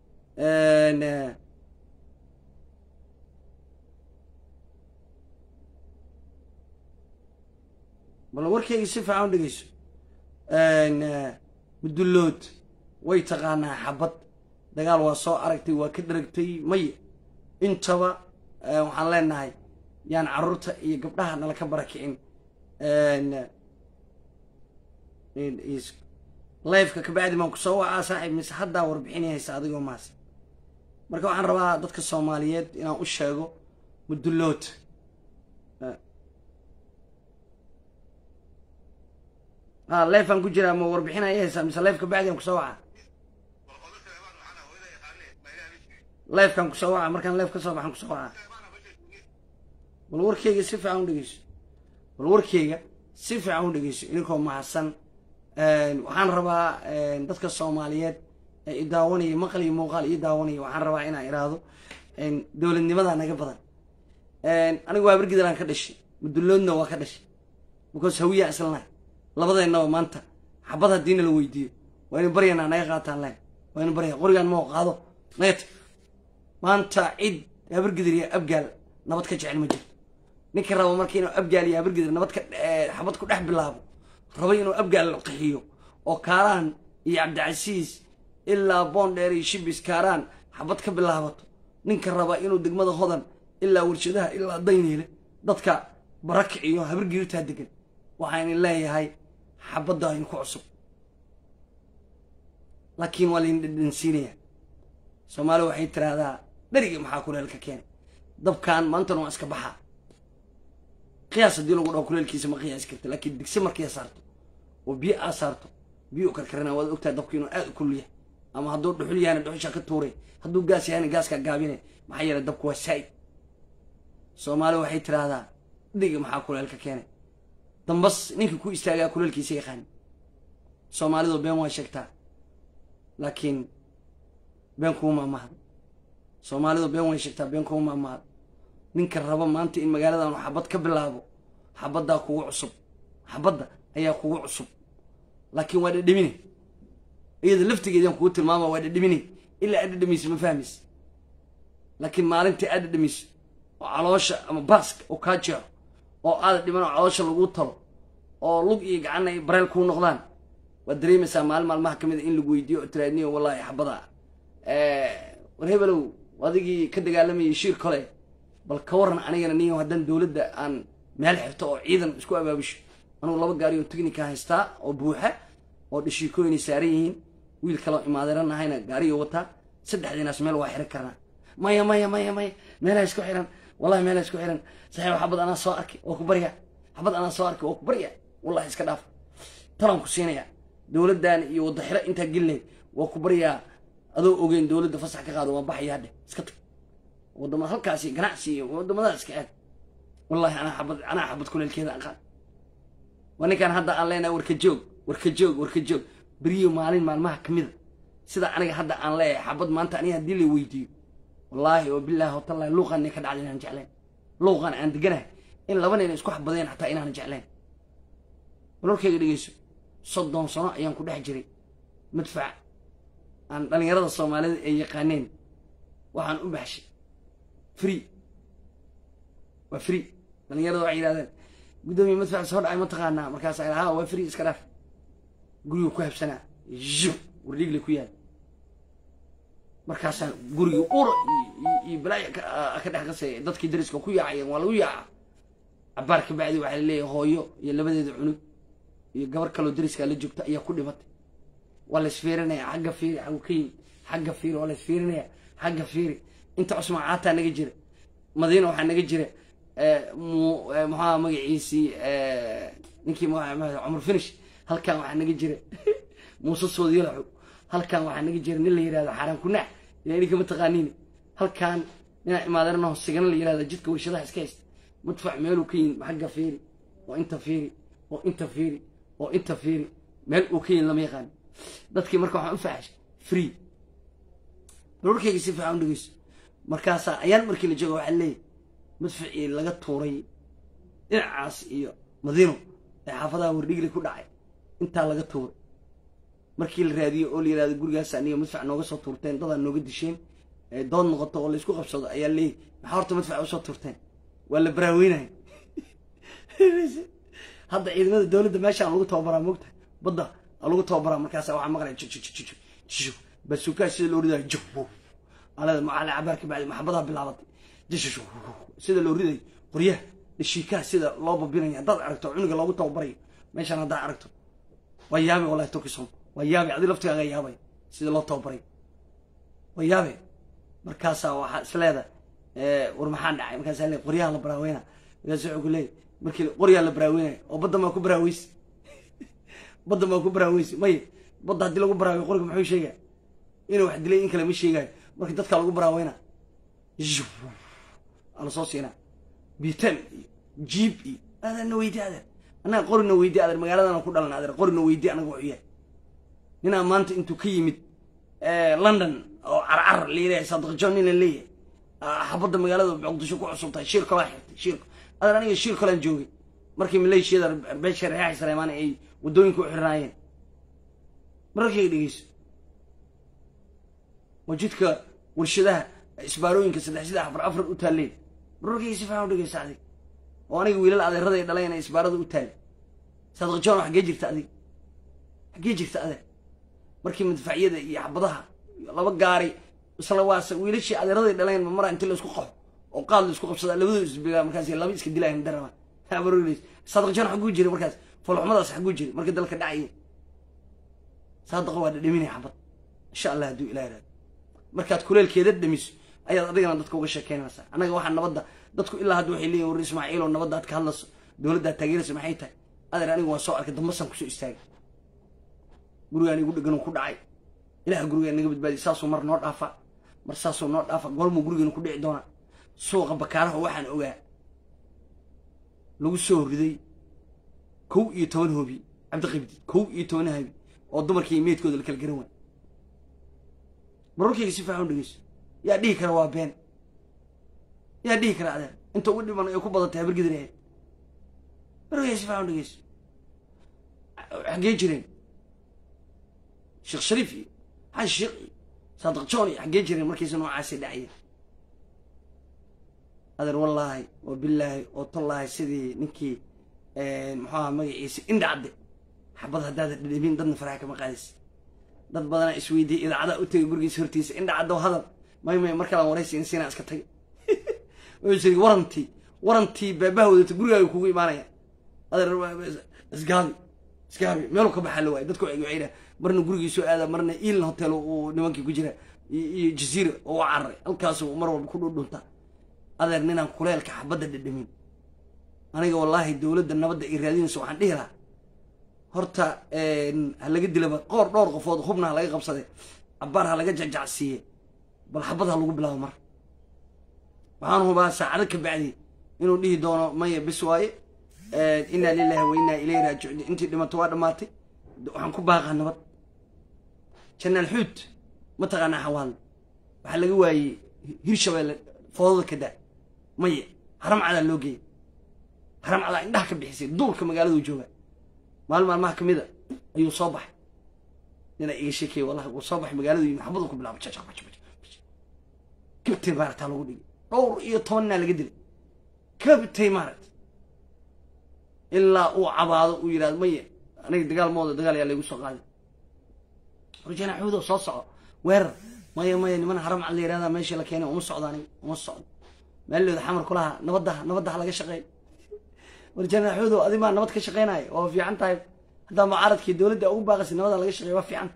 bal warkayga si fiican u dhegeyso mudullood way taqaanaa xabad dagaal waa soo aragtay waa ka dharagtay maya intaba waxaan leenahay yaan carruurta iyo gabdhaha nala ka barakicin lifeka kabacdi maan kusoo wacaa saaxiib mise haddaa warbixinaysa adigoo maas marka waxaan rabaa dadka soomaaliyeed inaan u sheego mudullood lifeaan ku jiraa ma warbixinaya haysaa mise life kabacdi aan kusoo wacaa lifekaan kusoo wacaa markaan life ka soo baxaan kusoo wacaa bal warkeyga si fiican u dhegeyso bal warkeyga si fiican u dhegeyso idinkoo mahadsan waxaan rabaa dadka soomaaliyeed ee i daawanaya maqal iyo muuqaal ii daawanaya waxaan rabaa inaan iraahdo dowladnimadaa naga badan anigu waa bergidalaan ka dhashay mudulloodna waa ka dhashay because hawiyaa islanahay labadeennaba maanta xabad haddiina la weydiiyo waa inu baryanaa naga qaataan leen waa inu barya qorigaan moo qaado nayt maanta cid habargidir iyo abgaal nabad ka jecel ma jirto ninka rabo marka inuu abgaal iyo habargidir nabad ka xabad ku dhex bilaabo rabay inuu abgaal qaxiyo oo kaaraan iyo cabdicasiis ilaa boondheer iyo shibis kaaraan xabad ka bilaabato ninka raba inuu degmada hodan ilaa warshadaha ilaa dayneele dadka barakiciyo habargirtaa degan waxaan leeyahay xabadda aynu ku cusub laakiin waa laydin dhadhansiinayaa soomaali waxay tiraahdaa dherigii maxaa kuleelka keenay dabkan maantana waa iska baxaa qiyaas haddii lagu dhaho kuleelkiisa ma qiyaasi karta laakiin digsi markii saarto oo biyo aa saarto biyo u karkarina waad ogtahay dabku inuu aad u kulul yahay ama hadduu dhuxul yahayna dhuxusha ka tuuray hadduu gaas yahayna gaaskaa gaabinay maxaa yeelay dabku waa saa'id soomaali waxay tiraahdaa dherigii maxaa kuleelka keenay dambas ninkii ku istaagaa kuleelkiisa yaqaan soomaalidu been waa sheegtaa laakiin been kuma maamahdo soomaalidu been way sheegtaa been kuma maamahdo ninka rabo maanta in magaaladan xabad ka bilaabo xabaddaa kugu cusub xabadda ayaa kugu cusub laakiin waa dhadhamine iyada laftigeedaan kugu tilmaama waa dhadhamine ilaa aad dhadhamayso ma fahmaysa laakiin maalintii aad dhadhamayso oo caloosha ama baaska oo kaa jeexo oo aada dhiman oo caloosha lagu talo oo lug iyo gacanna ay bareel kuu noqdaan waad dareemaysaa maalin maalmaha ka mid a in lagu weydiiyo oo tiraadniyo wallaahi xabada war hebelow adigii ka dagaalamayay shiir kole bal ka waran anigana niyo haddaan dowladda aan meel xirto oo ciidan isku abaabisho anugu 2 gaari oo technica haystaa oo buuxa oo dhashiikooyinay saaran yihiin wiil kaloo imaadeeran ahayna gaariyo wataa saddexdiinaas meel waa xiran karnaa maya meelaa isku xiran wallahi meelaa isku xiran saxiib xabad anaa soo arkay oo ku barya xabad anaa soo arkay oo ku barya wallahi iska dhaaf talaan ku siinaya dowladdan iyo wada xira inta gilnay waa ku baryaa adoo ogeyn dowladda fasax ka qaado waa baxaya hadhe iska tag wadamada halkaasi ganacsi iyo wadamada iska aad wallahi anaa xabad kuleelkeeda aqaan wanikan hadda aan leenahay warka joog beriyo maalin maalmaha kamida sida aniga hadda aan leeyahay xabad maanta aniga haddii la weydiiyo wallaahi oo bilaahi watallahi luuqan ka dhacday inaan jeclayn luuqan aan deganahay in laba nin isku xabadeen xataa inaan jeclayn walaalkayga dhegeyso 30 sano ayaan ku dhex jiray madfac aan dhalinyarada Soomaalida ay yaqaaneen waxaan u baxshay free dhalinyarada waxay yiraahdeen gudoomiye madfac soo dhacay ma taqaanaa markaas ay ahaa waa free iska dhaaf guriga ku habsanaa wardigle ku yaal markaasaan guriga ur iyo balay ka dhex qasay dadkii dariska ku yaacayeen waa lagu yaaca cabaar ka bacdi waxa la leeyahay hooyo iyo labadeeda cunug iyo gabar kale oo dariska la joogta ayaa ku dhimatay wala isfiirinaya xagga fiiri xagga fiiri wala isfiirinaya xagga fiiri inta cusma caata naga jira madiina waxa naga jira maxaa magaciisi ninkii Umar Finish halkan waxa naga jira Muuse Soodiyo halkan waxa naga jira nin la yiraahdo xaran ku naac yaani kama taqaaniin halkan ina imaadarno sigan la yiraahdo jidka washadaha iska haysta madfac meelu ka yimid xagga fiiri oo inta fiiri oo inta fiiri oo inta fiiri meel uu ka yimid lama yaqaan dadkii marka waxaan u faaxay free warkayga si fiican u dhageyso markaas ayaan markii la joogo waxa leeyahay madfaci laga tuuray dhinacaas iyo madiino ee xaafadaha wardhigle ku dhacay inta laga tuuray markii la raadiyo oo la yiraahdo gurigaas aniga madfac nooga soo tuurteen dad aan nooga disheen dood noqoto oo la isku qabsado ayaa leeyahay maxaa horta madfac u soo tuurteen waa la baraaweynay hadda ciidamada dawladda meesha lagu tababaraa moogta badda lagu tababaraa markaas waxa maqlay basuuka sida loo riday jubbo alada macala cabarka baad maxbadaha bilaabatay jishu sida loo riday qoryaha dhishika sida loo babinaya dad aragto cunuga loogu tababarayo meeshan hada aragto wayaabi wallahi tokisom wayaabi adii laftiga yaabay sida loo tababaray wayaabi markaas waxa isleeda war maxaan dhacay markaas ay qoryaha la baraaweyna markaas wuxuu leeyahay markii qoryaha la baraaweyna oo badda ma ku baraaweys badda ma ku baraaweys may badda hadii lagu baraaweyo qoriga muxuu sheegay inuu wax dilay in kale ma sheegay markii dadka lagu baraaweyna ala soo siina bitan jeep ana weydiada ana qorina weydiada magaalada ku dhalan adeer qorina weydi anagu wuxuu nina maanta intuu ka yimid London oo arcar leeyahay Sadiq John nin leeyahay xabada magaalada Muqdisho ku cusubtay shirka waa xirtay shirka adeer aniga shirka lan joogay markii maleeshiyada beeshar Yaxay Saleymaan ay wadooyinku u xirnaayeen markii dhigeyso wajidka warshadaha isbaarooyinka saddex afar u taaleen markii si faaw dhigay saacadi oo aniga wiilal adeerada ay dhalayna isbaarada u taal Sadiq John wax geejirta adig geejirta adeer markii madfacyada iyo xabadaha laba gaari isla waasa wiilashii adeerada ay dhalayna mar inta la isku qabo oo qaad la isku qabsada labadu isbiga markaas laba iska dilayeen darama habarulis Sadiq John xagu jiray markaas falxumadaas xagu jiray markii dalka dhacay Sadiq waa dhiminay xabad insha Allah haduu ilaahay markaad kuleelkeeda dhamiso ayaad adigana dadka uga sheekeynaysaa anaga waxa nabadda dadku ilaa hadda waxay leeyihiin war Ismaaciil oo nabadda aad ka hadlayso dawladda taageeraysa maxay tahay adeer anigu waan soo arkay dambasan ku soo istaagay gurigaan igu dhagan ku dhacay ilaaha gurigaan naga badbaadi saasoo mar noo dhaafa mar saasoo noo dhaafa golmo gurigaan ku dhici doona suuqa bakaaraha waxaan ogaa lagu soo riday 11 hobi abdi qibdi 11 hobi oo dumarkii meedkooda la kala garan way markii si faacan dhigeyso yaa dhigi kara waa been yaa dhigi kara adeer inta ugu dhiman ay ku badatay habargidinay markii si faacan dhigeyso xagee jireen Sheekh Sharifi hay Sheekh Sadiq John xagee jireen markii soo caasi dhacay adeer wallahi wa billahi wa tallahi sidii ninkii maxaa magaciisa indhacde xabad hadaad dhibin dadna faraha kama qaadis dad badan isweydiin idaacada u tagay gurigiisa hortiisa indhacdo hadal may marka la wareysiin siina iska tagay oo jiri waranti baabahooda gurigaaga kugu iimaanaya adeer isgaabi meel ka baxalo way dadku ay wayna marna gurigiisa aada marna Eel Hotel oo nimankii ku jira iyo Jazeera oo carray halkaas oo mar walba ku dhunta adeer ninaan kuleelka xabada dhadhamin aniga wallahi dawladda nabadda ay raadinayso waxaan dhihi lahaa horta laga dilaba qoor dhowr qofood xubnaha laga qabsaday abaarha laga jajacsiye bal xabadaha lagu bilaabo mar waxaan hubaa saacad ka bacdi inuu dhihi doono maya bis waaye inna lillahi wa inna ilayhi raaji'un intii dhimato waa dhamaatay waxaan ku baaqaa nabad jannal xuut ma taqaana xawaal waxa laga waayay hirshabeelle foodada ka daa maya haram cada loo geeyay haram cada indhaha ka bixisay duurka magaalada jooga maalmaha kamida ayuu soo baxay ina iga sheekay wallahi uu soo baxay magaalada iyo xabadu ku bilaabay kabtay baarta lagu dhigay dhowr iyo 10 laga dilay kabtay maarad ilaa uu cabaado uu yiraahdo maya aniga dagaal yaa lagu soo qaaday rajana xuudo soo soco weer maya niman haram cad leeyahay meesha la keenay uma socdo meelooda xamar kulaha nabadda laga shaqeey warjana xuudo adima nabad ka shaqeynay oo fiican tahay hada mucaaradkii dawladda ugu baaqasay nabadda laga shaqeey waa fiican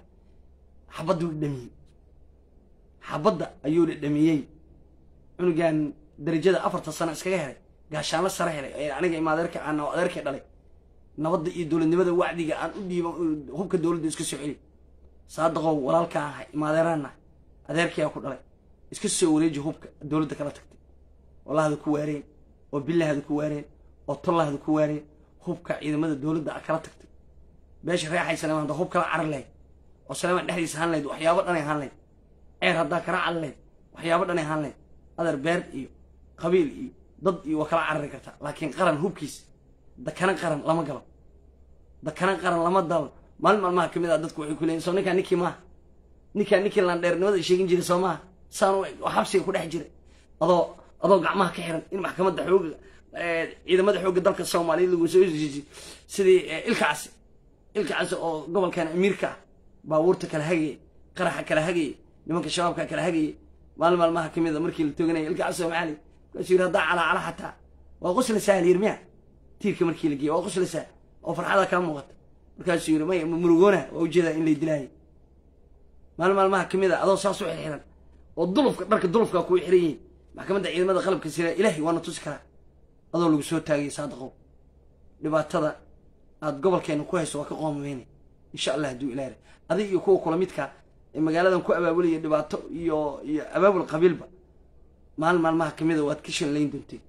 xabada ayuu dhamiyay cunugan darajada 4 sano iskaga helay gaashaan la sare helay aniga imaadeerka aan adeerka dhalay nabadda iyo dawladnimada wacdiga aan u dhiibo hubka dawladda iska soo celi saadaqo walaalka ah imaadeerana adeerkiya ku dhalay iska soo wareeji hubka dawladda kala tagtay wallahi ku waareen oo billahi ku waareen oo tallahi ku waareen hubka ciidamada dawladda kala tagtay beesha Yaxay Saleymaan hubka la carlay oo Saleymaan dhexdiisa han leed waxyaabo dhan ay han leed hada kara alle waxyaabo dhan ay han leed adeer beer iyo qabiil iyo dad iyo kala carri karta laakiin qaran hubkiis dakana qaran lama galo dakana qaran lama dal maalmaha kamid ah dadku waxay ku leeyihiin soo ninkii landheernimada sheegin jiray soo maaha saan oo xabsiga ku dhex jiray adoo gacmaha ka xiran in maxkamadda xoogga ciidamada xoogga dalka Soomaaliyeed lagu soo jiijiyay sidii ilkaas oo gobolkan amiirka baabuurta kala hagay qaraxa kala hagay nimanka shabaabka kala hagay maalmaha kamid ah markii la tooganay ilkaas Soomaali كثير هذا على حتى وغسل سهل يرميها تير كمر كيل جي وغسل سهل وفرحة كم وقت كثير ما مرجونة وجدا إن اللي دلاي ما كمية هذا صاص وحين والظلف برك الظلف كوي حريين محكمة إذا ما دخل بكثير إلهي وأنا تذكر هذا اللي بسوي تاجي صادقه لبعد ترى قبل كانوا كويس وكقوم ويني إن شاء الله دو إلهي هذا يكون كلامتك المجال هذا كو أبوي لبعد يو أبوي القبيل بقى maalmaha kamid waad ka shanlayn doonteen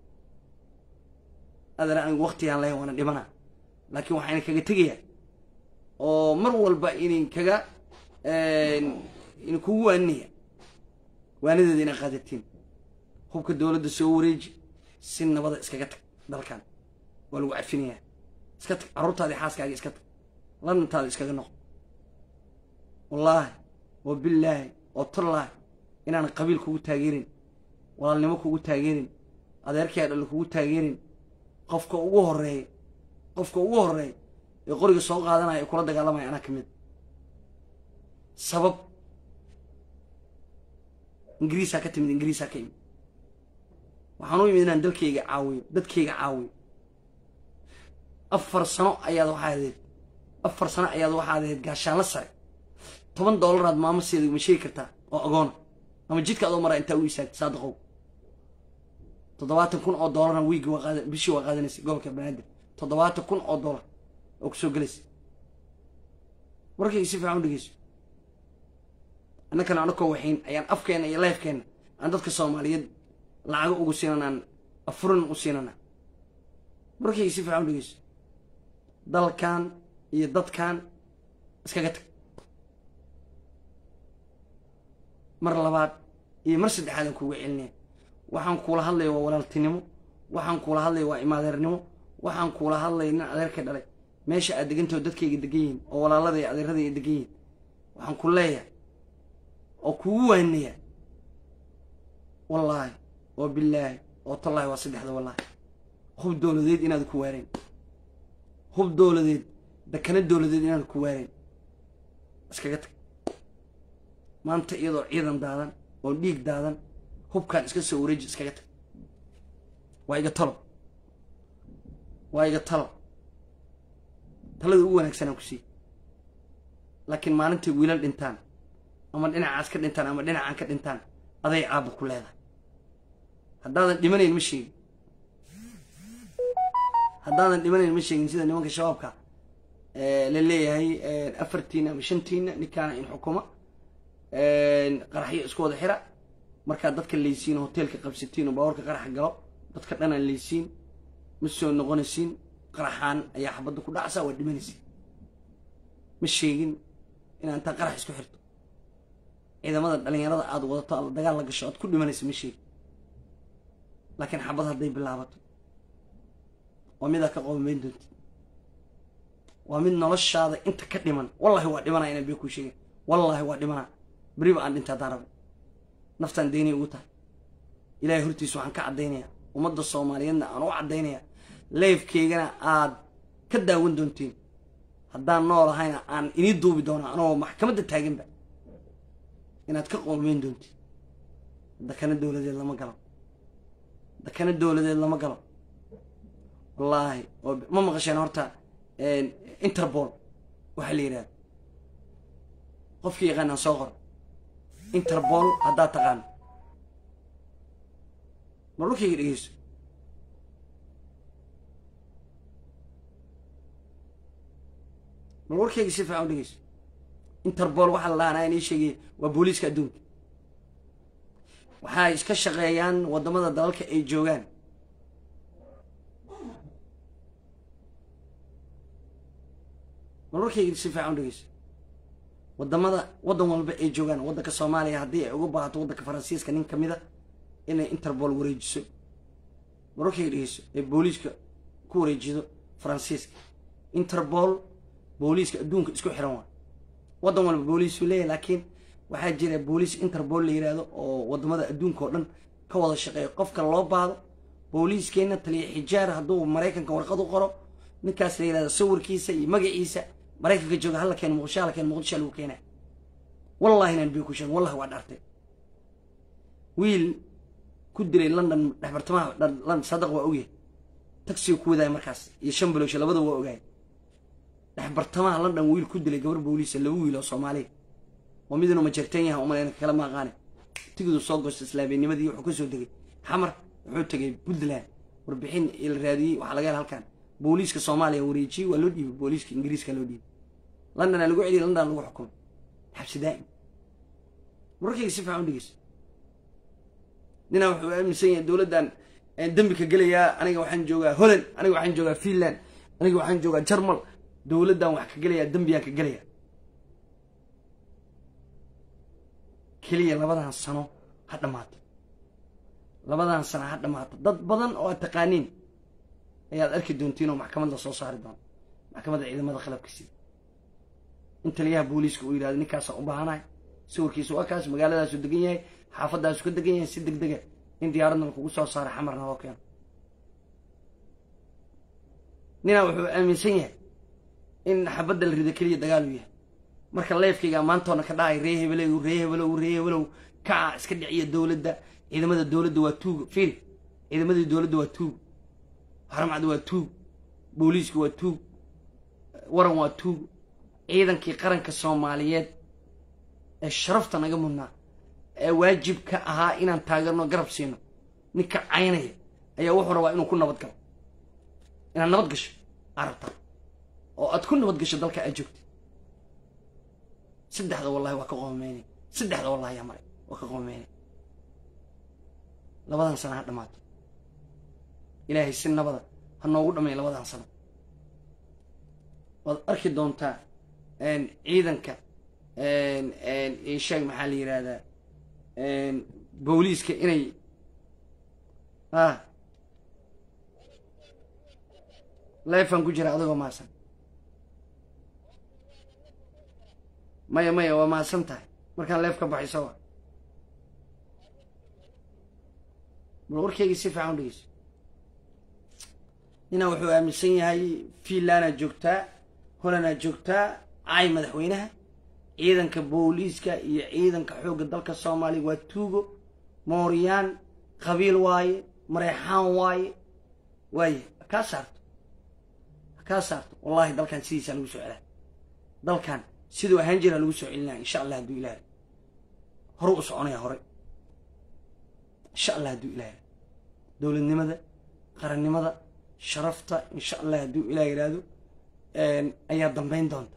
adana aan waqti aan lahayn wana dhimana laakiin waxaan kaga tagayaa oo mar walba in kugu waanideeda inay qaadatiin hubka dawladda soo wareeji si nabada iskaga tag dalkan waa lagu cafinayaa iska tag carruurtaada xaaskaaga iska tag lantaada iskaga noqo wallaahi wa billaahi wa tallaahi inaan qabiil kugu taageerin walaalnimo kugu taageerin adeerkay dhal kugu taageerin qofka ugu horeey ee qoriga soo qaadanaya kula dagaalamay ana kamid sabab ingiriis ka timid ingiriis ka yimid waxaan u yimid inaan dadkayga caawiyo 4 sano ayaad waxaad gaashaan la sare $10 aad maamo sideed ma sheegi kartaa oo agoon ama jidka adoo mara inta u isaagtay saadaqow $7,000 wiigi waa qaadan bishii waa qaadanaysa gobolka Banaadir $7,000 oo ku soo galaysa markay si fiican u dhigeyso annaka waxaan ayaan afkeena iyo lifekeena aan dadka Soomaaliyeed lacag ugu siinanaan afurin u siinana markay si fiican u dhigeyso dalkan iyo dadkan iskaga tag mar labaad iyo mar saddexaad aan kugu celinay waxaan kula hadlayaa waa walaaltinimo waxaan kula hadlayaa waa imaadeernimo waxaan kula hadlayaa in adeerka dhalay meesha aad degantoo dadkayga degan yihiin oo walaalada iyo adeerada ay degan yihiin waxaan ku leeyahay oo kugu waanaya wallaahi oo billaahi oo tallaahi waa saddexda wallaahi hub dawladeed inaad ku waareen hub dawladeed dakana dawladeed inaad ku waareen iskaga tag maanta iyadoo ciidan daadan oo dhiig daadan hubkaan iska soo wareeji iskaga tag waa iga talo talada ugu wanaagsan aan ku sii laakiin maalintii wiilal dhintaan ama dhinacaas ka dhintaan ama dhinacaan ka dhintaan aday aabba ku leedahay haddaadan dhimanayn ma sheegin sida nimanka shabaabka la leeyahay 4 ama 5 ninkaana in xukuma qaraxyo isku wada xira marka dadka leeysiin hotelka qabsatiin oo baawarka qarax galo dadka dhan aan leeysiin ma soo noqonaysiin qaraxan ayaa xabada ku dhacsa waa dhimanaysi ma sheegin in anta qarax isku xirto ciidamada dhalinyarada aad wadato dagaal la gasho aad ku dhimanaysi ma sheegin laakiin xabad haday bilaabato waa mid ka qowmeyn doonto waa mid noloshaada inta ka dhiman wallahi waa dhimana inaan bay ku sheegay wallahi waa dhimana bariba aan dhinta darab naftan deeni ugu tahay ilaahay hortiisa waxaan ka cadeynaya ummadda Soomaaliyeedna aan u cadeynaya live-keygana aad ka daawan doontiin haddaan noolahayna aan inii duubi doona anoo maxkamadda taaganba inaad ka qowmeyn doontiin dakana dawladeed lama galo wallaahi ma maqasheen horta Interpol waxa la yiraahdo qofkii yaqaan soo qor Interpol hadda taqaan markii dhigeyso markii si fiican dhigeyso Interpol waxa la laanaay inay sheegay waa booliiska adduunka waxay iska shaqeeyaan wadamada dalalka ay joogaan markii si fiican dhigeyso wadan walba ay joogaan wadanka Soomaaliya hadii ay ugu baahato wadanka Faransiiska nin kamida inay Interpol wareejiso markii dhigeyso ee booliiska ku wareejido Faransiiska Interpol booliiska adduunka isku xiran waa waddan walba booliisu leeyahay laakiin waxaa jira booliis interpol la yiraahdo oo wadamada adduunka oo dhan ka wada shaqeeya qofka loo baahdo booliiskeena taliya xijaar hadduu maraykanka warqad u qoro ninkaas la yiraahdo sawirkiisa iyo magaciisa maraykanka jooga hala keen muqdisho lagu keenaa wallahi inaan biyo ku sheegin wallahi waa dhaartay wiil ku dilay london dhexbartamaha london sadaq waa ogyahay taxi ku wadaay markaas iyo shan bilowsha labada waa ogaay dhexbartamaha london wiil ku dilay gabar booliis laba wiil oo Soomaali oo midna ma jirteen yahay umaleen kala ma aqaan tigidu soo goostay islaamnimadii wuxuu ka soo degay xamar wuxuu tagay Puntland warbixin il raadiyay waxa laga helay halkan booliiska Soomaaliya wareejiyay waa loo dhiibay booliiska Ingiriiska loo dhiibay london lagu celiyay london lagu xukumay xabsi daa'im markii si fiican dhigis nina wuxuu aaminsan yahay dawladdan dambi ka galaya aniga waxaan joogaa Holland aniga waxaan joogaa Finland aniga waxaan joogaa Jarmal dawladdan wax ka galaya dambiyan ka galaya kaliya labadan sano ha dhamaatay labadan sano ha dhamaatay dad badan oo taqaaniin ayaad arki doontiin oo maxkamadda soo saari doon maxkamadda ciidamada qalabka sida inta liyaha booliiska uu yiraahdo ninkaas u baahanahay sawirkiisu waa kaas magaaladaas uu degan yahay xaafadaas uu ka degan yahay si degdeg ah in diyaaradna lagu soo saaro xamarna oo keen nina wuxuu aaminsan yahay in xabadda la rido kaliya dagaal u yahay marka leefkayga maantoona ka dhacay reehebalow ka iska dhiciya dawladda ciidamada dawladda waa tuug fiir ciidamada dawladda waa tuug haramcad waa tuug booliisku waa tuug waran waa tuug ciidankii qaranka Soomaaliyeed ee sharafta naga mudnaa ee waajibka ahaa inaan taageerno garab siino ninka caynaya ayaa wuxuu rabaa inuu ku nabad galo inaan nabad gasho arabta oo aad ku nabad gasho dalka aad joogto saddexda wallahi waa ka qoomeynay saddexda wallahi yaa maray waa ka qoomeynay labadan sano ha dhamaato ilaahay si nabada ha noogu dhamay labadan sano waad arki doontaa ciidanka sheeg maxaa la yiraahdaa booliiska inay leefan ku jira adigoo maasan maya waa maasan tahay markaan leef ka baxayso waa bal warkayga si fiican u dhegeyso nina wuxuu aaminsan yahay Finland joogtaa Holland joogtaa ay madaxweynaha ciidanka booliiska iyo ciidanka xoogga dalka Soomaaliya waa tuugo Mooriyaan qabiil waaye Mareexaan waaye ka saarto wallahi dalkan sidiisa lagu soo celaa dalkan sidoo ahaan jira lagu soo celinaa insha Allah haduu ilaahay hore u soconaya hore insha Allah haduu ilaahay dawladnimada qarannimada sharafta insha Allah haduu ilaahay yiraahdo ayaa dambeyn doonta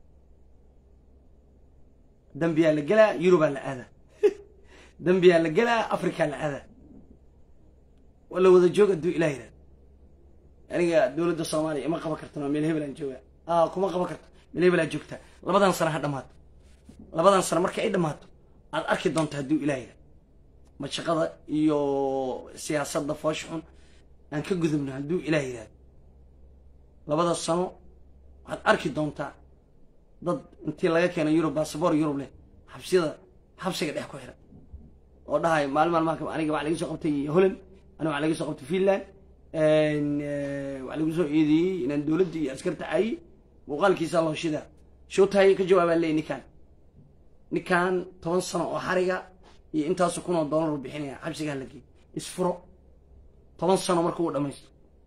dambiya la galaa Yurub la aada dambiya la galaa Afrika la aada wala wada jooga haduu ilaahay yiraahdo aniga dawladda Soomaaliya ma qaban karto meel hebel aan joogaa kuma qaban karto meel hebel aan joogtaa labadan sano ha dhamaato labadan sano markay ay dhamaato aad arki doontaa haduu ilaahay yiraahdo ma shaqada iyo siyaasadda fooshxun aan ka gudubno haduu ilaahay yiraahdo labada sano aad arki doontaa dad intii laga keenay Yurub passport Yurub leh xabsiga dhex ku xiran oo dhahay maalmaha aniga wax laga soo qabtay Holland aniga wax laga soo qabtay Finland wax lagu soo eediyay inaan dawladda iyo askarta ay muuqaalkiisa loo shida showtaay ka jawaabaan leeyahay ninkan 10 sano oo xariga iyo intaas kun oo dollar bixinaya xabsiga la geeyay isfuro 10 sano markuu u dhamaysto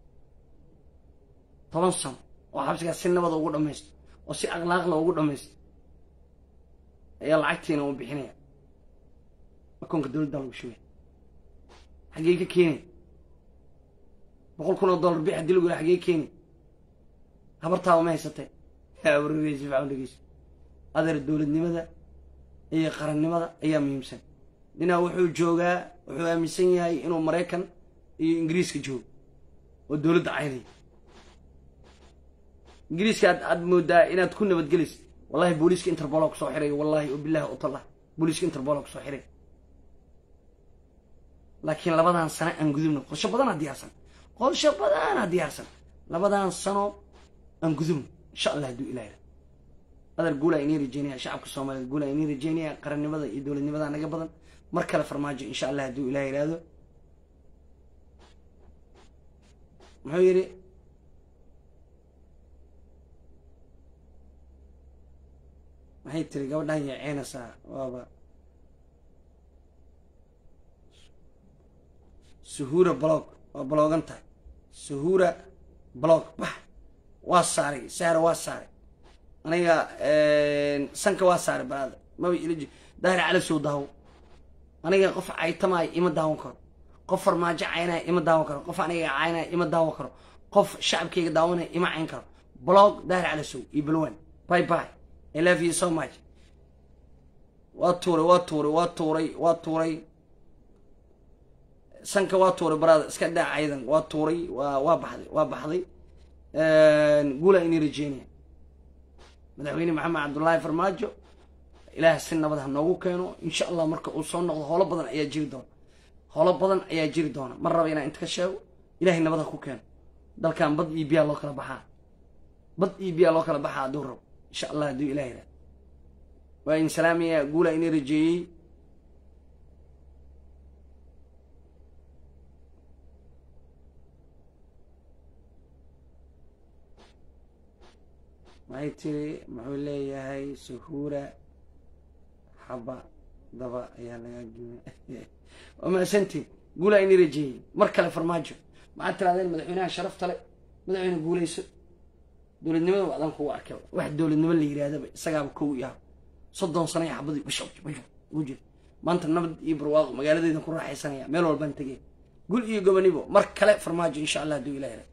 10 sano oo xabsiga si nabad ugu dhamaysto oo si akhlaaq leh ugu dhamaysto ayaa lacagtiina uu bixinaya akoonka dawladda lagu shubay xagee ka keenay $100,000 bixi hadii lagu xagee keenay habartaa ma haysatay warreeyay faawligiis adeer dawladnimada iyo qarannimada ayaa muhiimsan nina wuxuu joogaa wuxuu aaminsan yahay inuu Mareykan iyo Ingiriiska joogo oo dawladda caynay ingiriiska aad moodaa inaad ku nabad gelis wallahi booliiska Interpol ku soo xiray wallahi oo billahi oo tallah booliiska Interpol ku soo xiray laakiin labadan sano aan gudubno qorshe badan diyaarsan labadan sano aan gudubno insha Allah haduu ilaahay adar guula inii rajeynaya shacabka Soomaaliyeed guula inii rajeynaya qarannimada iyo dowladnimada naga badan mar kale farmaajo insha Allah haduu Ilaahay yiraahdo muxuu yiri maxay tiri gabadhan yaceynaysa waaba Suhura blog waa bloganta Suhura blog bah waa saaray saara waa saaray aniga sanka waa saaray baad ma ilaaji daahir cali soo daawo aniga qof aytamaay ima daawan karo qof farmaajo caynaa ima daawan karo qof aniga caynaa ima daawan karo qof shacabkayga daawanay ima cayn karo blog daahir cali soo iyo balwan bye bye I love you so much waa tuuray sanka waa tuuray brother iska daa aydan waa tuuray waa baxday guula inii rajeynaya madaxweyne maxamed cabdullaahi farmaajo ilaah si nabad ha noogu keeno insha Allah marka uu soo noqdo howlo badan ayaa jiri doona mar raba inaan inta ka sheego ilaahay nabad ha ku keeno dalkan bad iyo biyo loo kala baxaa haduu rabo insha Allah haduu ilaahay yiraahdo waa in salaamiya guula inii rajeeyay maxay tiri muxuu leeyahay Suhura xaba daba ayaa laga geeyay وما سنتي قول إني رجي مركل فرماجو مع ترى مدحونها شرفت له مدحون قوليس دول النمل وعدم قوة أركب واحد دول النمل اللي يراد سجاب كويا صدق صنيع حبضي بشوج وجد ما أنت النبض يبرواق مقالة ذي نكون راح يسنيا ميلو البنتجي قول إيه قبني بو مركل فرماجو إن شاء الله دو إلهي